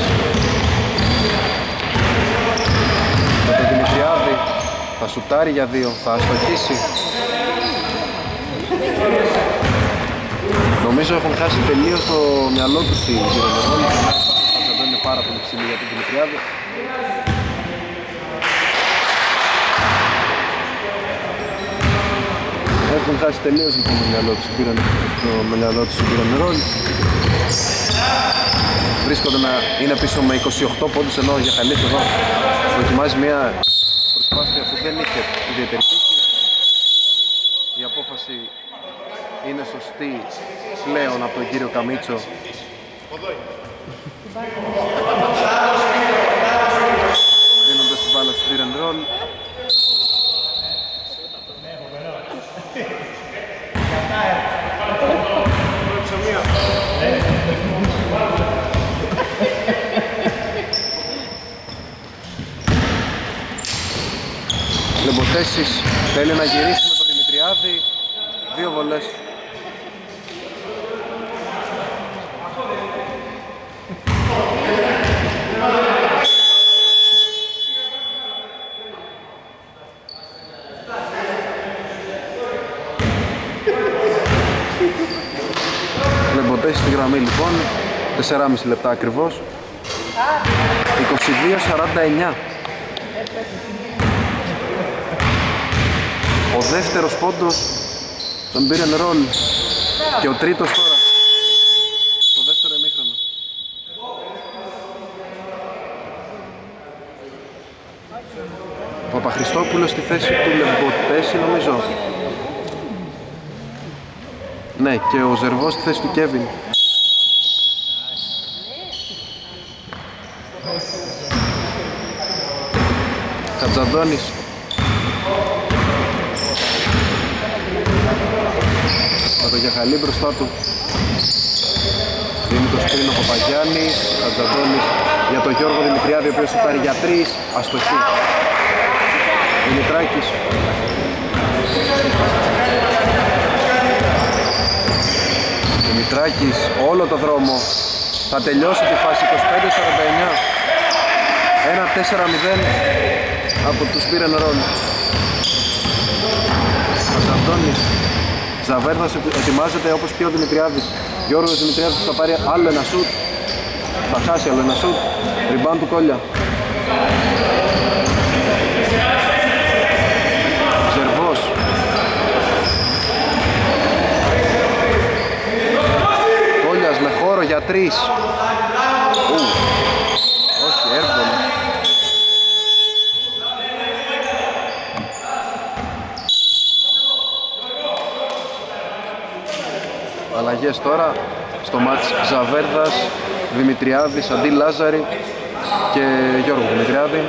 S1: Με τον Δημητριάδη θα σουτάρει για δύο, θα αστοχίσει. Νομίζω έχουν χάσει τελείως το μυαλό τους οι γυρονερόλοι. Αυτό είναι πάρα πολύ ψηλή για τον Δημητριάδη. Έχουν χάσει τελείως λοιπόν το μυαλό τους το μυαλό τους οι γυρονερόλοι. Βρίσκονται να είναι πίσω με είκοσι οκτώ πόντους, ενώ για Χαλής εδώ δοκιμάζει μια προσπάθεια που δεν είχε ιδιαίτερη τύχη. Η απόφαση είναι σωστή πλέον από τον κύριο Καμίτσο. Δίνοντας την μπάλα στο Beer and Roll. Λεμποτέσεις θέλει να γυρίσει με τον Δημητριάδη. Δύο βολές. Λεμποντές στη γραμμή λοιπόν, τέσσερα και μισό λεπτά ακριβώς. είκοσι δύο σαράντα εννιά. Ο δεύτερος πόντος τον πήρε ρολ και ο τρίτος τώρα στο δεύτερο ημίχρονο. Ο Παπαχριστόπουλος στη θέση του Λεμποτέση νομίζω. Ναι, και ο Ζερβός στη θέση του Κέβιν. Χατζαντώνης. Με το Γιαχαλή μπροστά του. Δίνει το σκριν ο Παπαγιάννης. Χατζαντώνης για τον Γιώργο Δημητριάδη, ο οποίος υπάρχει για τρεις. Αστοχή. Δημητράκης. Δημητράκης όλο το δρόμο. Θα τελειώσει τη φάση είκοσι πέντε σαράντα εννιά. ένα τέσσερα μηδέν από τους πήρεν ρόλ. Αντώνης. Ζαβέρδας ετοιμάζεται όπως και ο Δημητριάδης. Γιώργος Δημητριάδης θα πάρει άλλο ένα σουτ. Θα χάσει άλλο ένα σουτ. Ριμπάν του Κόλια. Ζερβός. Κόλιας με χώρο για τρεις. Ου. Όχι, έρμπολο. Αλλαγές τώρα στο μάτς Ζαβέρδας, Δημητριάδης αντί Λάζαρη και Γιώργο Δημητριάδη.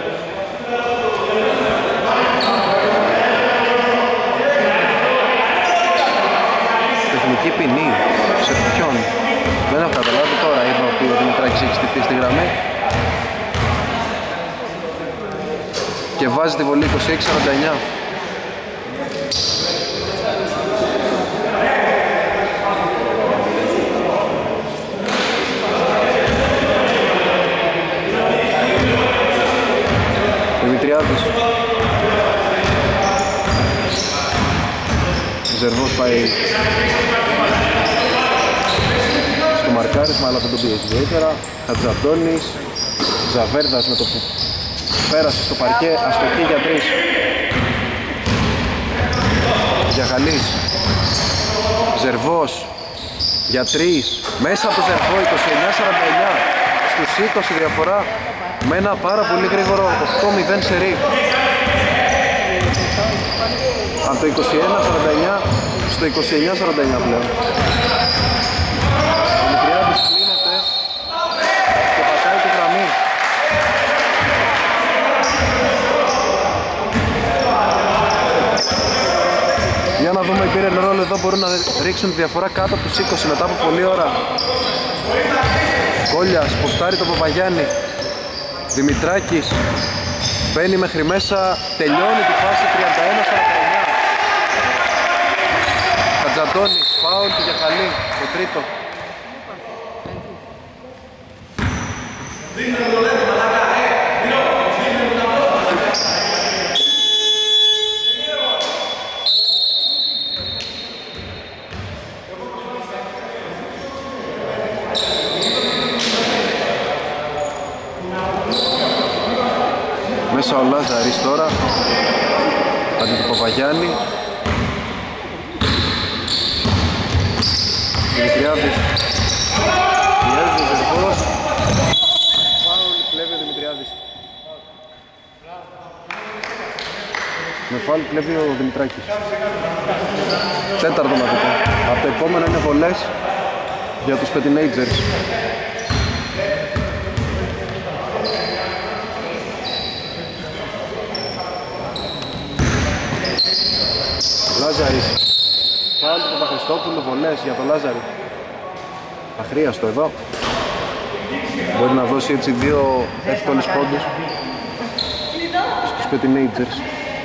S1: Τεχνική ποινή σε ποιον? Δεν έχω καταλάβει τώρα, είδα ότι ο Δημητράκης έχει στηθεί στη γραμμή και βάζει τη βολή είκοσι έξι σαράντα εννιά. Δημητριάδης. Ζερβός πάει στο μαρκάρισμα, αλλά δεν τον πιέζει ιδιαίτερα. Χατζαντώνης. Ζαβέρδας με το που πέρασε στο παρκέ, αστοχή για τρεις. Γιαχαλής. Ζερβός για τρεις. Μέσα από το Ζερβό, είκοσι εννιά σαράντα εννιά. Στους είκοσι διαφορά με ένα πάρα πολύ γρήγορο οκτώ μηδέν σερί. Από το είκοσι ένα σαράντα εννιά στο είκοσι εννιά σαράντα εννιά πλέον. Ο Δημητριάδης κλείνεται και πατάει τη γραμμή. Για να δούμε, πήρε ρόλο εδώ, μπορούν να ρίξουν τη διαφορά κάτω από τους είκοσι μετά από πολλή ώρα. Κόλιας, ποστάρει τον Παπαγιάννη. Δημητράκης μπαίνει μέχρι μέσα, τελειώνει τη φάση τριάντα ένα σαράντα εννιά. Χατζαντώνης, φάουλ του Γιαχαλή, το τρίτο. Μέσα ο Λάζαρης τώρα αντί του Παπαγιάννη. Δημητριάδης πιέζει ο Ζερβός. Φάουλ, κλέβει ο Δημητριάδης. Με φάουλ κλέβει ο Δημητράκης. Τέταρτο μαθητό. Από το επόμενο είναι βολές για τους Pettinagers. Λάζαρης. Φάουλ του Παπαχριστόπουλου, βολές για τον Λάζαρη. Αχρίαστο εδώ. Μπορεί να δώσει έτσι δύο εύκολους πόντους στους Pettinagers.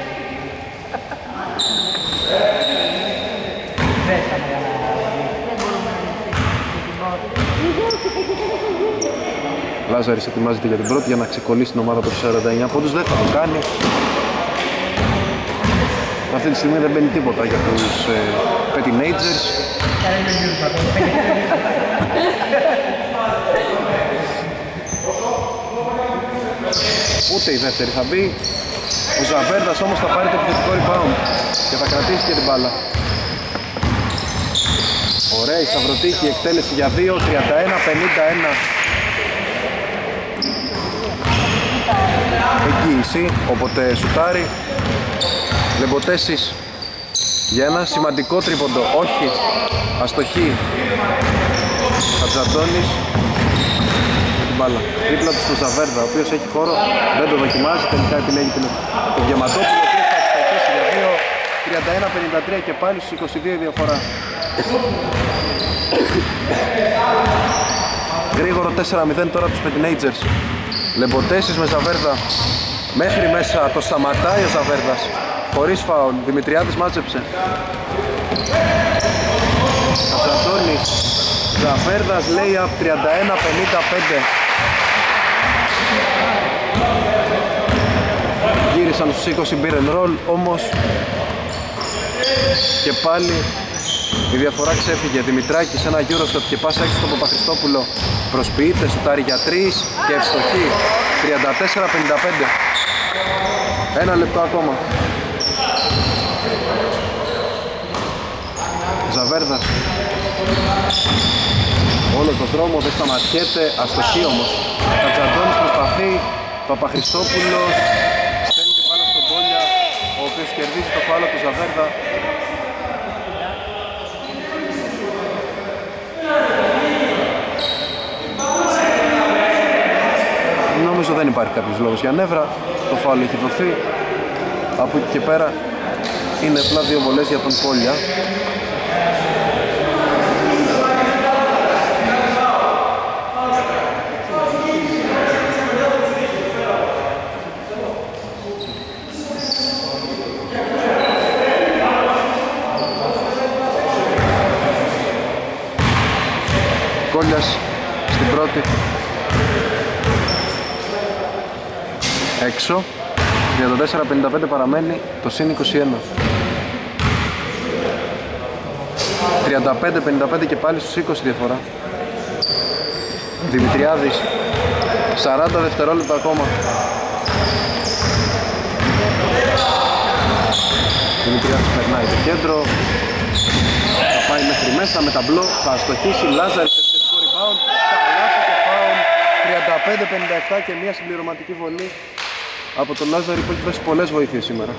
S1: Λάζαρης ετοιμάζεται για την πρώτη για να ξεκολλήσει την ομάδα του σαράντα εννιά πόντους. Δεν θα το κάνει. Αυτή τη στιγμή δεν μπαίνει τίποτα για τους ε, με teenagers. Ούτε η δεύτερη θα μπει. Ο Ζαβέρδας όμως θα πάρει το επιθετικό rebound και θα κρατήσει και την μπάλα. Ωραία η σταυρωτική εκτέλεση για δύο, τριάντα ένα πενήντα ένα. Εγγύηση, οπότε σουτάρει. Λεμποτέσης για ένα σημαντικό τρίποντο, όχι, αστοχή. Χατζαντώνης με την μπάλα δίπλα του στο Ζαβέρδα, ο οποίος έχει χώρο, δεν το δοκιμάζει, τελικά επιλέγει το Διαματόπουλο, ο οποίος θα αστοχίσει για δύο, τριάντα ένα πενήντα τρία και πάλι στους είκοσι δύο η διαφορά. Γρήγορο τέσσερα μηδέν τώρα τους Teenagers. Λεμποτέσης με Ζαβέρδα μέχρι μέσα, το σταματάει ο Ζαβέρδας χωρίς φάουλ, Δημητριάδης μάτσεψε. Χατζαντώνης, Ζαβέρδας λέει από τριάντα ένα πενήντα πέντε. Γύρισαν στους είκοσι beer and roll, όμως και πάλι η διαφορά ξέφυγε. Δημητράκης ένα Eurostop και πάσα έξω στον Παπαχριστόπουλο. Προσποιείται, σουτάρει για τρεις και ευστοχή. τριάντα τέσσερα πενήντα πέντε. Ένα λεπτό ακόμα. Ζαβέρδας. Όλο το δρόμο δεν σταματιέται. Αστοχή όμως. Χατζαντώνης προσπαθεί. Παπαχριστόπουλος στέλνει την μπάλα στον Κόλια, ο οποίος κερδίζει το φάουλο του Ζαβέρδα. Νομίζω δεν υπάρχει κάποιος λόγος για νεύρα. Το φάουλ έχει δοθεί. Από εκεί και πέρα είναι απλά δύο βολές για τον Κόλια. Κόλλιας στην πρώτη. Έξω. τριάντα τέσσερα πενήντα πέντε παραμένει το συν είκοσι ένα. τριάντα πέντε πενήντα πέντε και πάλι στους είκοσι διαφορά. Δημητριάδης. σαράντα δευτερόλεπτα ακόμα. Δημητριάδης περνάει το κέντρο. Θα πάει μέχρι μέσα με ταμπλό. Θα αστοχίσει. Λάζαρης επιθετικό rebound. Καλάθι και φάουλ. τριάντα πέντε πενήντα επτά και μια συμπληρωματική βολή από τον Λάζαρη που έχει δώσει πολλές βοήθειες σήμερα.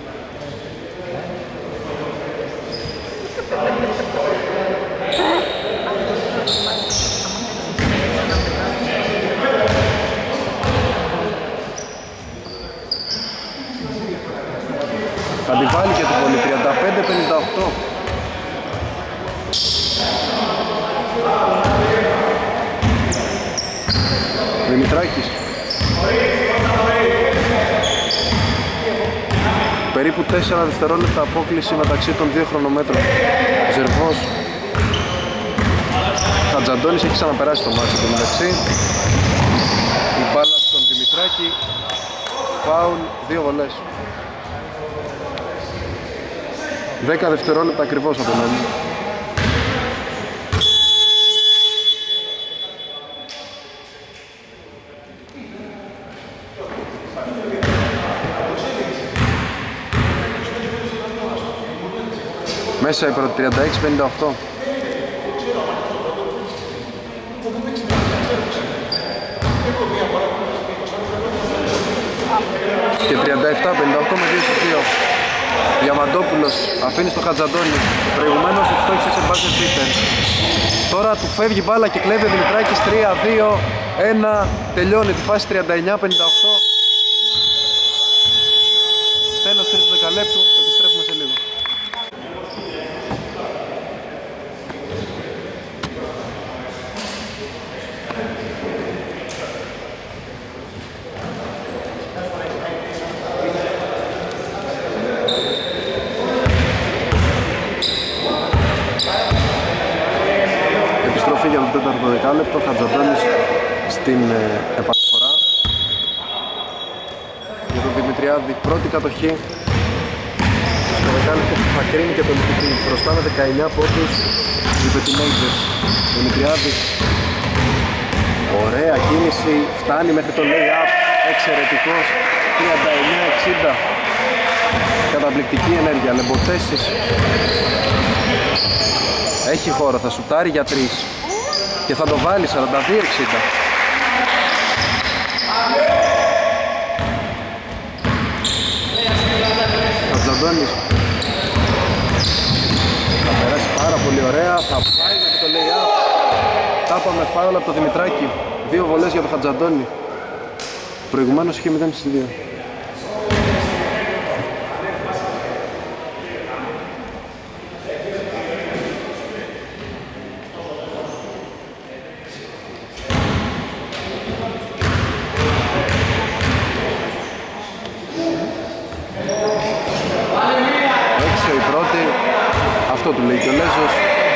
S1: Θα τη βάλει και τη βολή. τριάντα πέντε πενήντα οκτώ. Δημητράκης. Περίπου τέσσερα δευτερόλεπτα απόκληση μεταξύ των δύο χρονομέτρων. Ζερβός. Χατζαντώνης έχει ξαναπεράσει το μάτσο του μεταξύ. Η μπάλα στον Δημητράκη. Φάουλ, δύο βολές. δέκα δευτερόλεπτα ακριβώς απομένει. Μέσα η πρώτη τριάντα έξι πενήντα οκτώ. Και τριάντα επτά πενήντα οκτώ με δύο στους δύο. Διαμαντόπουλος αφήνει στο Χατζαντώνη. Προηγουμένως στόχισε σε μπάζερ πίτερ. Τώρα του φεύγει μπάλα και κλέβει ο Δημητράκης. Τρία δύο ένα. Τελειώνει τη φάση τριάντα εννιά πενήντα οκτώ. Τέλος τρίτου δεκαλέπτου. Επιστρέφουμε σε λίγο. Για το τέταρτο δεκάλεπτο, Χατζαντώνης στην ε, επαναφορά για τον Δημητριάδη, πρώτη κατοχή στο δεκάλεπτο που θα κρίνει και το νικητή. Μπροστά με δεκαεννιά πόντους οι Petinagers. Δημητριάδης, ωραία κίνηση, φτάνει μέχρι το lay-up, εξαιρετικός, τριάντα εννιά εξήντα. Καταπληκτική ενέργεια, Λεμποτέσης. Έχει χώρο, θα σουτάρει για τρεις και θα το βάλει, σαράντα δύο εξήντα. Χατζαντώνης θα περάσει πάρα πολύ ωραία, θα πάει με το lay-up. Τάπαμε φάουλ από το Δημητράκη. Δύο βολές για το Χατζαντώνη. Προηγουμένως είχε μηδέν στις δύο. Έξω η πρώτη. Αυτό του λέει και ο Λέζος.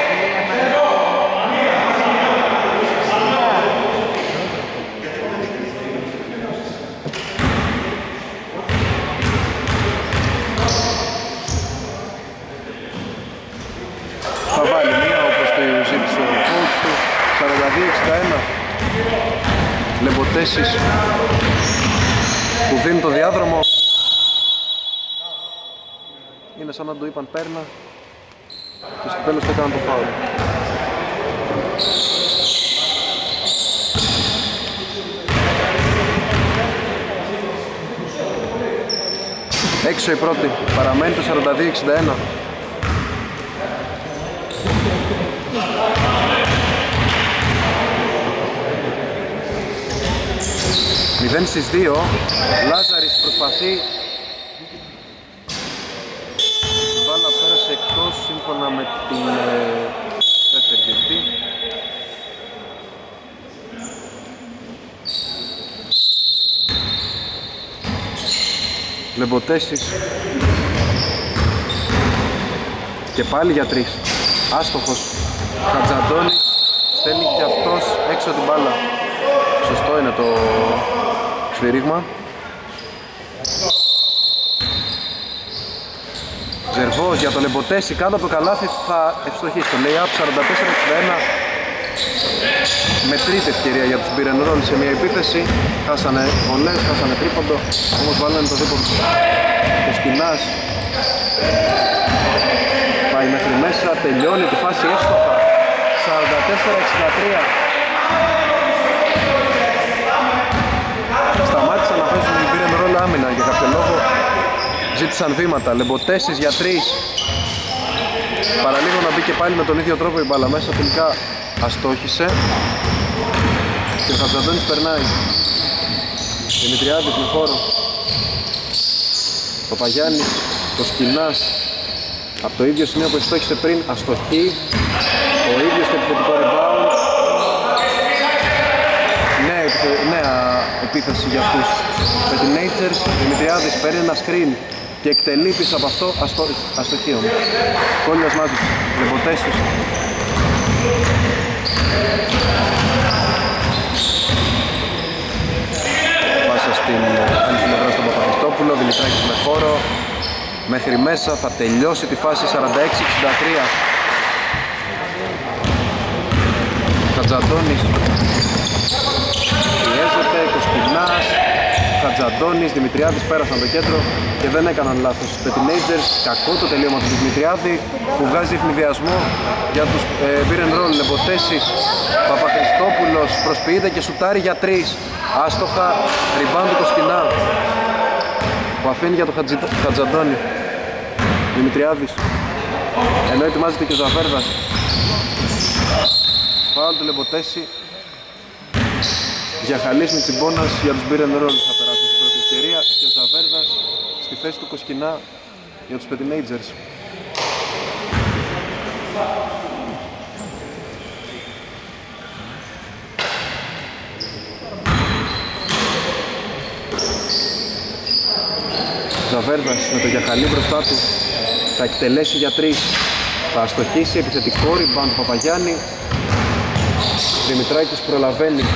S1: Θα βάλει μία όπως το ζήτησε ο coach του. σαράντα δύο εξήντα ένα. Λεμποτέσης που δίνει το διάδρομο. Είναι σαν να του είπαν παίρνα και στο τέλος το έκαναν το φάουλ. Έξω η πρώτη, παραμένει το σαράντα δύο εξήντα ένα. μηδέν στις δύο, Λάζαρης προσπαθεί. Η μπάλα πέρασε εκτός σύμφωνα με την ε, δεύτερη διετή. Λεμποτέσης και πάλι για τρεις. Άστοχος. Χατζαντώνης στέλνει και αυτός έξω την μπάλα. Σωστό είναι το σφυρίγμα. Ζερβός για το Λεμποτέση κάτω από το καλάθι θα ευστοχίσει το lay-up. Σαράντα τέσσερα εξήντα ένα. Με τρίτη ευκαιρία για τους Μπιρενρόλ σε μια επίθεση. Χάσανε βολές, χάσανε τρίποντο, όμως βάλανε το δίποντο. Ο Σκινάς πάει μέχρι μέσα, τελειώνει τη φάση εύστοχα. Σαράντα τέσσερα εξήντα τρία. Σταμάτησαν να παίζουν οι Μπιρενρόλ άμυνα για κάποιο λόγο. Ζήτησαν βήματα, Λεμποτέσης για τρεις. Παραλίγο να μπει και πάλι με τον ίδιο τρόπο η μπάλα μέσα, τελικά αστόχησε. Και ο Χατζαντώνης περνάει. Δημητριάδης με χώρο. Το Παγιάννης, το Σκινάς. Από το ίδιο σημείο που αστόχησε πριν, αστοχή. Ο ίδιος το επιθετικό rebound. Νέα, νέα επίθεση για τους Petinagers. Δημητριάδης παίρνει ένα screen και εκτελεί πίσω από αυτό, αστο... αστοχή όμως. Κόλλιας μάζεψε, Λεμποτέσης. Πάσα στην άλλη πλευρά στον Παπαχριστόπουλο, Δημητράκης με χώρο. Μέχρι μέσα θα τελειώσει τη φάση σαράντα έξι εξήντα τρία. Χατζαντώνης πιέζεται, Κοσκινάς, Χατζαντώνης, Δημητριάδης πέρασαν το κέντρο και δεν έκαναν λάθος. Petinagers, κακό το τελείωμα του Δημητριάδη που βγάζει ευνηδιασμό για τους beer and roll. Λεμποτέσης, Παπαχριστόπουλος προσποιείται και σουτάρει για τρεις. Άστοχα, rebound του Κοσκινά που αφήνει για τον Χατζη... Χατζαντώνη. Δημητριάδης, ενώ ετοιμάζεται και ο Ζαβέρδας. Φάουλ του Λεμποτέση. Για Χαλής Μιτσιμπόνας για τους beer and roll θα περάσουν στην πρώτη ευκαιρία και ο Ζαβέρδας στη θέση του Κοσκινά για τους Petinagers. Ζαβέρδας με το Γιαχαλή μπροστά του θα εκτελέσει για τρεις. Θα αστοχίσει, επιθετικό rebound του Παπαγιάννη. Δημητράκης προλαβαίνει.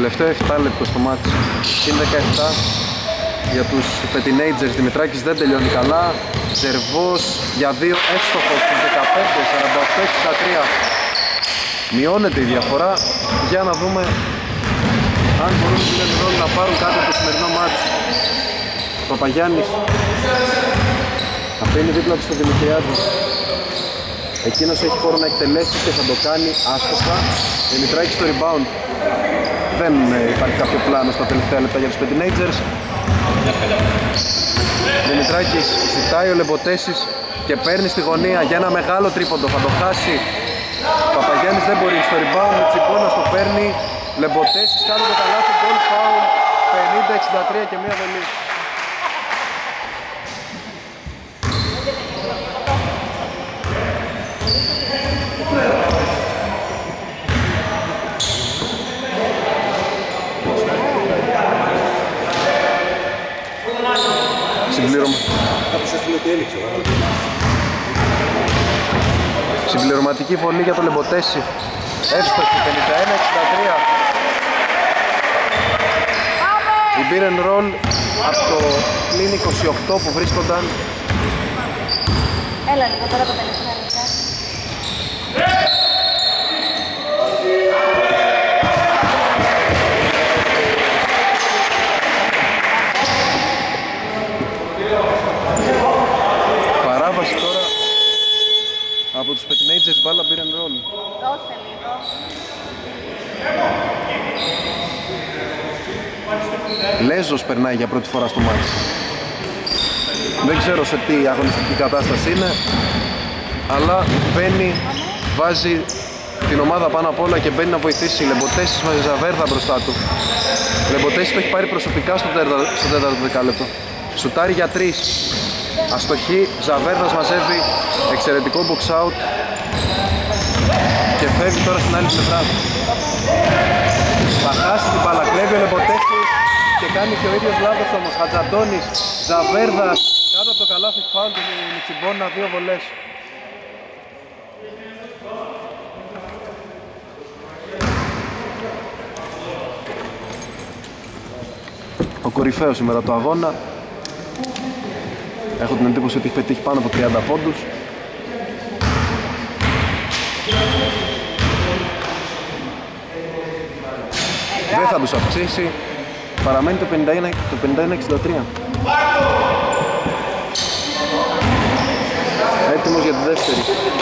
S1: Τελευταίο επτά λεπτό στο μάτς. Συν δεκαεπτά για τους Pettinagers. Δημητράκης δεν τελειώνει καλά. Ζερβός για δύο εύστοχος στους δεκαπέντε σαράντα οκτώ εξήντα τρία. Μειώνεται η διαφορά. Για να δούμε αν μπορούν να πάρουν κάτι από το σημερινό μάτς. Ο Παπαγιάννης αφήνει δίπλα του στο Δημητριάδη. Εκείνος έχει χώρο να εκτελέσει και θα το κάνει άστοχα. Δημητράκης στο rebound. Δεν υπάρχει κάποιο πλάνο στα τελευταία λεπτά για τους Pettinagers. Δημητράκης ζητάει ο Λεμποτέσης και παίρνει στη γωνία για ένα μεγάλο τρίποντο. Θα το χάσει. Παπαγιάννης δεν μπορεί στο rebound. Τσιμπώνας το παίρνει. Λεμποτέσης κάνει το καλάθι. Goal foul. πενήντα εξήντα τρία και μία βολή. Συμπληρωμα... Συμπληρωματική βολή για το Λεμποτέση. Εύστοχη πενήντα ένα εξήντα τρία. Η beer and roll από το πλήν είκοσι οκτώ που βρίσκονταν.
S3: Έλα λίγο τώρα το τελευταίο λεπτά.
S1: Παράβαση τώρα από τους Pettinagers, μπάλα beer and roll.
S3: Δώστε λίγο.
S1: Λέζος περνάει για πρώτη φορά στο μάτς. Δεν ξέρω σε τι αγωνιστική κατάσταση είναι, αλλά μπαίνει, βάζει την ομάδα πάνω απ' όλα και μπαίνει να βοηθήσει. Λεμποτέσης με Ζαβέρδα μπροστά του. Λεμποτέσης το έχει πάρει προσωπικά στο τέταρτο, στο τέταρτο δεκάλεπτο. Σουτάρει για τρεις. Αστοχή, Ζαβέρδας μαζεύει εξαιρετικό box out και φεύγει τώρα στην άλλη πλευρά. Θα χάσει την μπάλα, κλέβει ο Λεμποτέσης και κάνει και ο ίδιος λάθος όμως. Χατζαντώνης, Ζαβέρδας, κάτω από το καλάθι φάουλ του Μιτσιμπόνα, δύο βολές. Ο κορυφαίος σήμερα του αγώνα. Έχω την εντύπωση ότι έχει πετύχει πάνω από τριάντα πόντους. Δεν θα τους αυξήσει. Παραμένει το πενήντα ένα εξήντα τρία. Έτοιμος για τη δεύτερη.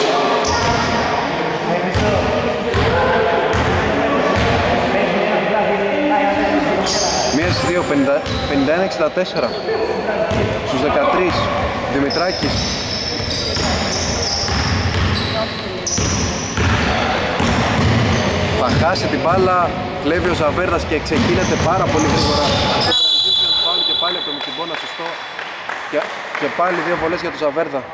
S1: Μία στις δύο, πενήντα ένα εξήντα τέσσερα. Στους δεκατρείς, Δημητράκης. Θα χάσει την μπάλα, κλέβει ο Ζαβέρδας και ξεκίνεται πάρα πολύ γρήγορα. Και πάλι από το Μιτσιμπόνα, σωστό. Και, και πάλι δύο βολές για τον Ζαβέρδα.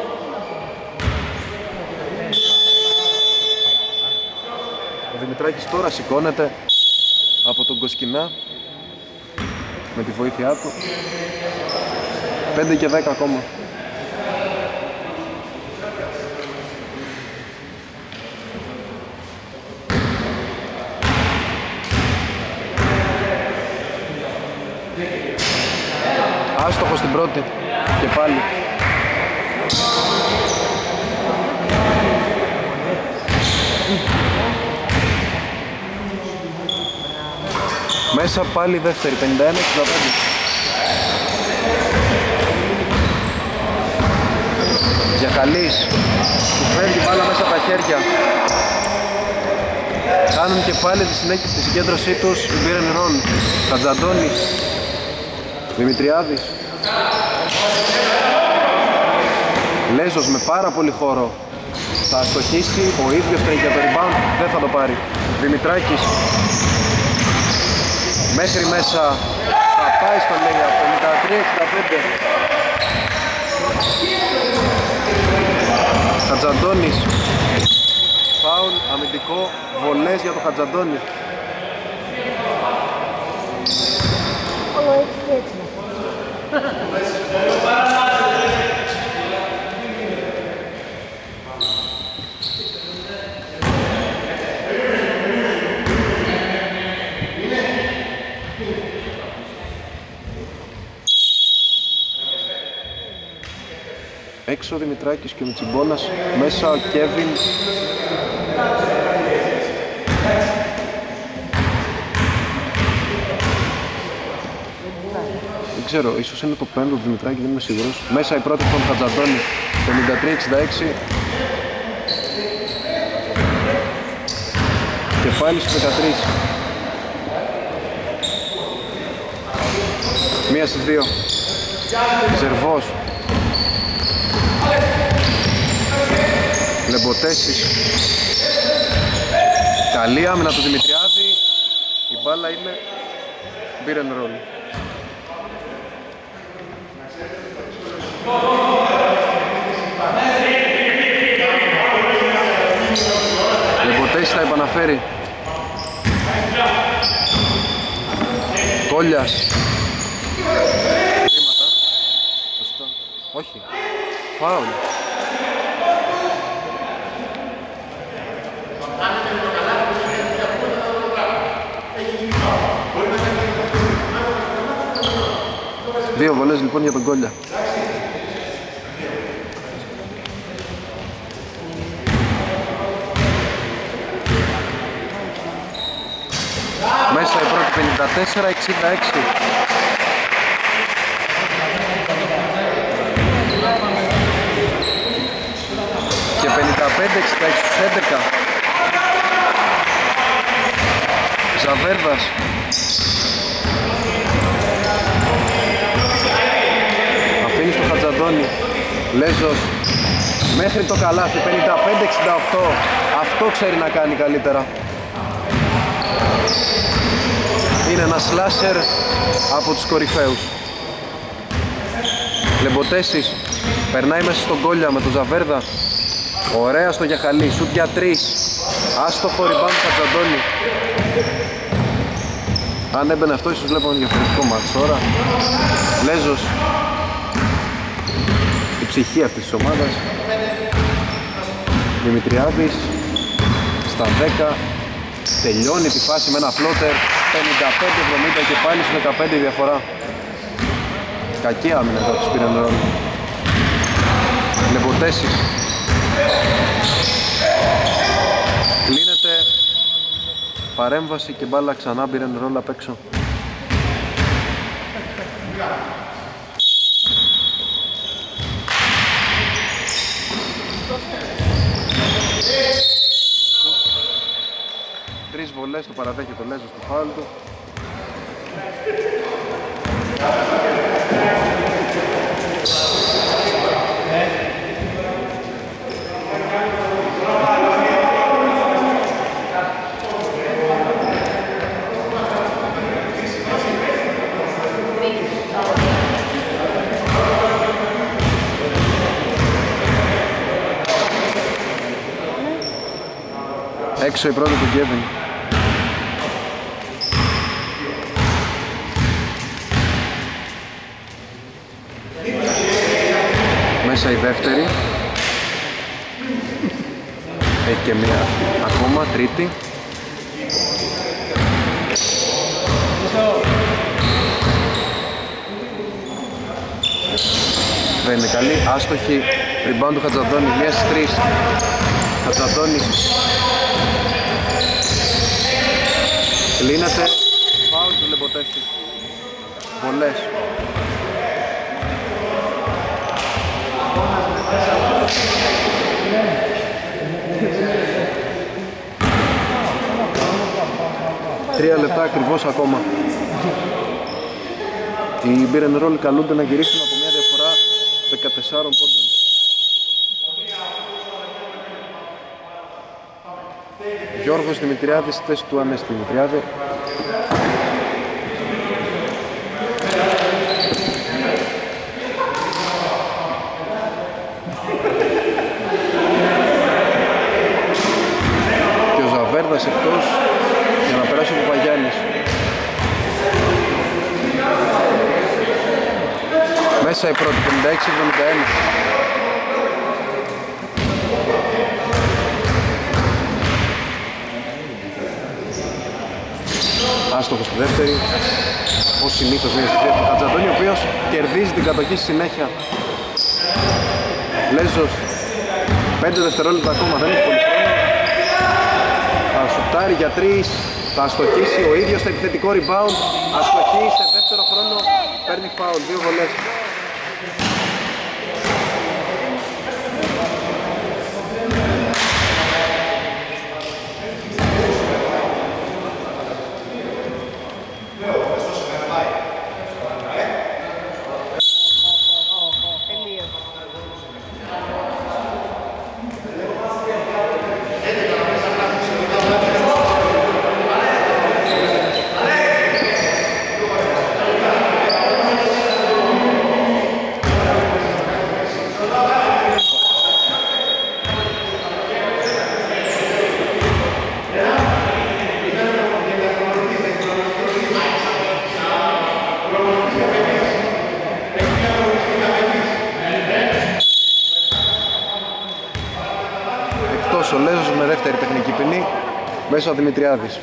S1: Ο Δημητράκης τώρα σηκώνεται από τον Κοσκινά με τη βοήθειά του. πέντε και δέκα ακόμα. Άστοχος στην πρώτη και πάλι. Μέσα πάλι δεύτερη, πενήντα ένα εξήντα πέντε. Γιακαλής, του φεύγει μπάλα μέσα από τα χέρια. Κάνουν και πάλι τη συνέχεια τη συγκέντρωσή τους, την beer and roll. Χατζαντώνης, Δημητριάδης. Λέζος με πάρα πολύ χώρο. Θα αστοχίσει, ο ίδιος τρέχει για το rebound, δεν θα το πάρει. Δημητράκης. Μέχρι μέσα, θα πάει στο layup, πενήντα τρία εξήντα πέντε. Χατζαντώνης. Φάουλ, αμυντικό, βολές για το Χατζαντώνη.
S3: Όλο έτσι και έτσι.
S1: Έξω ο Δημητράκης και ο Μητσιμπώνας, μέσα ο Κέβιν. Δεν ξέρω, ίσως είναι το πέμπτο του Δημητράκη, δεν είμαι σίγουρος. Μέσα η πρώτη των Χατζαντώνη, πενήντα τρία εξήντα έξι. Και πάλι στους δεκατρία. Μία στις δύο. Ζερβός. Λεμποτέσης. Καλή άμυνα του Δημητριάδη. Η μπάλα είναι beer and roll. Λεμποτέσης θα επαναφέρει. Κόλιας. Βήματα. Σωστά. Όχι. Φάουλ. Δύο βολές λοιπόν για τον Κόλια. Μέσα η πρώτη πενήντα τέσσερα εξήντα έξι. Και πενήντα πέντε εξήντα έξι στους έντεκα. Ζαβέρδας. Αφήνει στο Χατζαντώνη. Λέζος. Μέχρι το καλάθι πενήντα πέντε εξήντα οκτώ. Αυτό ξέρει να κάνει καλύτερα. Είναι ένα σλάσερ από τους κορυφαίους. Λεμποτέσης περνάει μέσα στον Κόλια με τον Ζαβέρδα. Ωραία στο Γιαχαλή, σουτ για τρεις. Άστοχο ριμπάουντ του Χατζαντώνη. Αν έμπαινε αυτό ίσως βλέπαμε διαφορετικό μάτς. Τώρα Λέζος. Η ψυχή αυτής της ομάδας. Δημητριάδης στα δέκα. Τελειώνει τη φάση με ένα φλότερ. πενήντα πέντε εβδομήντα και πάλι στους δεκαπέντε η διαφορά. Κακή άμυνα εδώ τους πήραν ρόλο. Λεμποτέσης. Κλείνεται. Παρέμβαση και μπάλα ξανά πήραν ρόλο απ' έξω. Τρεις βολές, το παραδέχει το Λέζο στο φάουλ του. Έξω η πρώτη του Γκέβιν. Μέσα η δεύτερη. Έχει και μία ακόμα, τρίτη. Δεν είναι καλή, άστοχη. Rebound του Χατζαντώνη, μία στις τρεις. Χατζαντώνη. Κλείνεται. Φάουλ του Λεμποτέστη. Βολές. Τρία λεπτά ακριβώς ακόμα. Οι Beer and Roll καλούνται να γυρίσουν από μια διαφορά δεκατεσσάρων πόντων. Γιώργος Δημητριάδης στη θέση του Ανέστη Δημητριάδη. Και ο Ζαβέρδας εκτός για να περάσει ο Παπαγιάννης. Μέσα η πρώτη, πενήντα έξι εβδομήντα ένα. Άστοχος στη δεύτερη. Ως συνήθως είναι στη δεύτερη. Χατζαντώνη, ο οποίος κερδίζει την κατοχή στη συνέχεια. Λέζος, πέντε δευτερόλεπτα ακόμα, δεν έχει πολύ χρόνο. Θα σουτάρει για τρεις, θα αστοχίσει ο ίδιος στο επιθετικό rebound. Αστοχεί σε δεύτερο χρόνο, παίρνει φάουλ, δύο βολές. Ο Λέζος με δεύτερη τεχνική ποινή μέσω Δημητριάδης.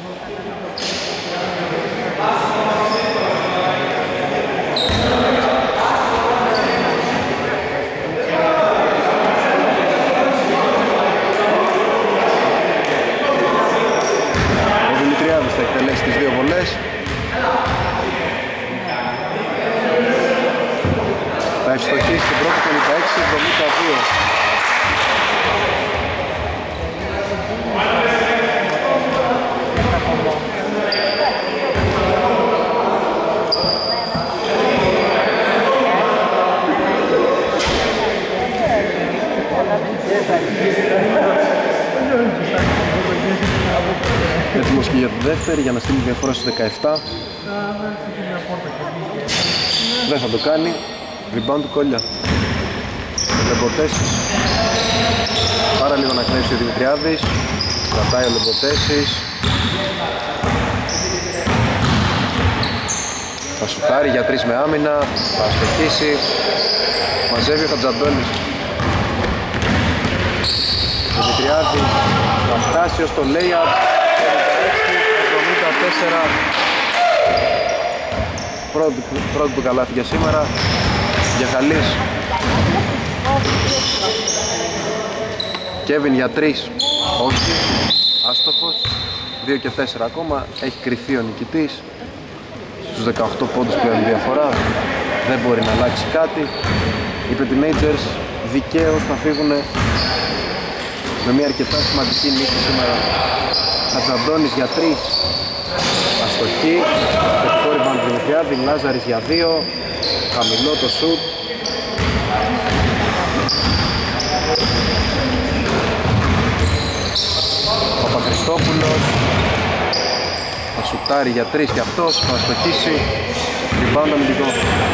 S1: Ο Δημητριάδης θα εκτελέσει τις δύο βολές. Θα ευστοχίσει στην πρώτη πενήντα έξι εβδομήντα δύο. Έτοιμος και για τη δεύτερη για να στείλει διαφορά στους δεκαεπτά. Δεν θα το κάνει. Rebound του Κόλλια. Λεμποτέσης. Πάρα λίγο να κλέψει ο Δημητριάδης. Κρατάει ο Λεμποτέσης. Θα σουτάρει για τρεις με άμυνα. Θα αστοχίσει. Μαζεύει ο Χατζαντώνης. Δημητριάδης θα φτάσει ως το lay-up. εβδομήντα τέσσερα. Πρώτη, πρώτη του καλάθι για σήμερα. Για Χαλής. Κέβιν για τρεις. Όχι. Άστοχος. δύο και τέσσερα ακόμα. Έχει κρυφθεί ο νικητής. Στους δεκαοκτώ πόντους πλέον διαφορά. Δεν μπορεί να αλλάξει κάτι. Οι Petinagers δικαίως θα φύγουν με μια αρκετά σημαντική νίκη σήμερα. Χατζαντώνης για τρεις. Αστοχή. Θετικό rebound του Δημητριάδη. Λάζαρης για δύο. Χαμηλό το σουτ. Παπαχριστόπουλος. Θα σουτάρει για τρεις και αυτός. Θα αστοχίσει. Rebound αμυντικό.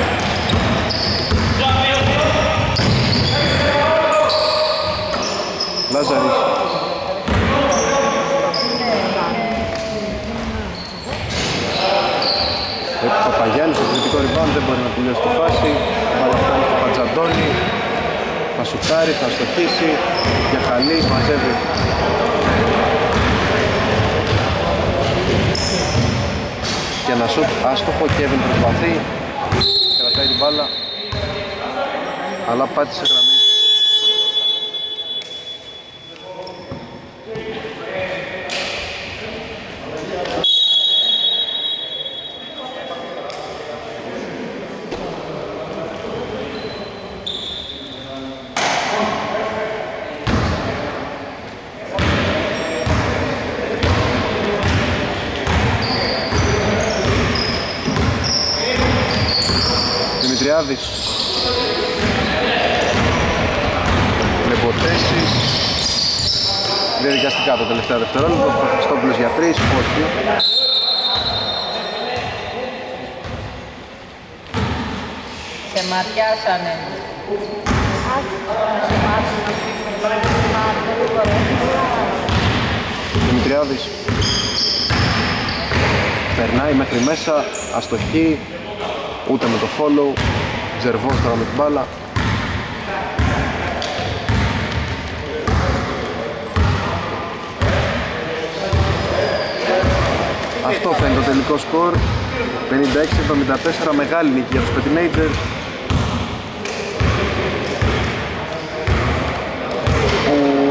S1: Λάζαρης. Ο Παπαγιάννης στο κριτικό rebound δεν μπορεί να τελειώσει τη φάση. Αλλά φτάνει στο Πατζαντώνη. Θα σουτάρει, θα αστοχίσει. Για Χαλή, μαζεύει. Και ένα σουτ άστοχο. Κέβιν προσπαθεί. Κρατάει την μπάλα. Αλλά πάτησε γραμμή. Δημητριάδης. Λεμποτέσης. Διαδικαστικά το τελευταίο δευτερόλεπτο. Παπαχριστόπουλος για τρεις. Όχι.
S3: Σε ματιάσανε.
S1: Δημητριάδης. Περνάει μέχρι μέσα. Αστοχή. Ούτε με το follow. Ζερβός τώρα με την μπάλα. Αυτό φαίνεται το τελικό σκορ. πενήντα έξι εβδομήντα τέσσερα. Μεγάλη νίκη για τους Petinagers.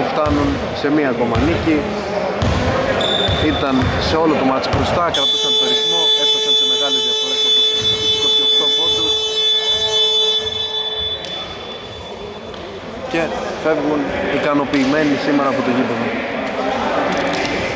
S1: φτάνουν σε μία ακόμα νίκη. Ήταν σε όλο το μάτς μπροστά, κρατούσαν το ρυθμό, έφτασαν σε μεγάλες διαφορές όπως τους είκοσι οκτώ πόντους και φεύγουν ικανοποιημένοι σήμερα από το γήπεδο.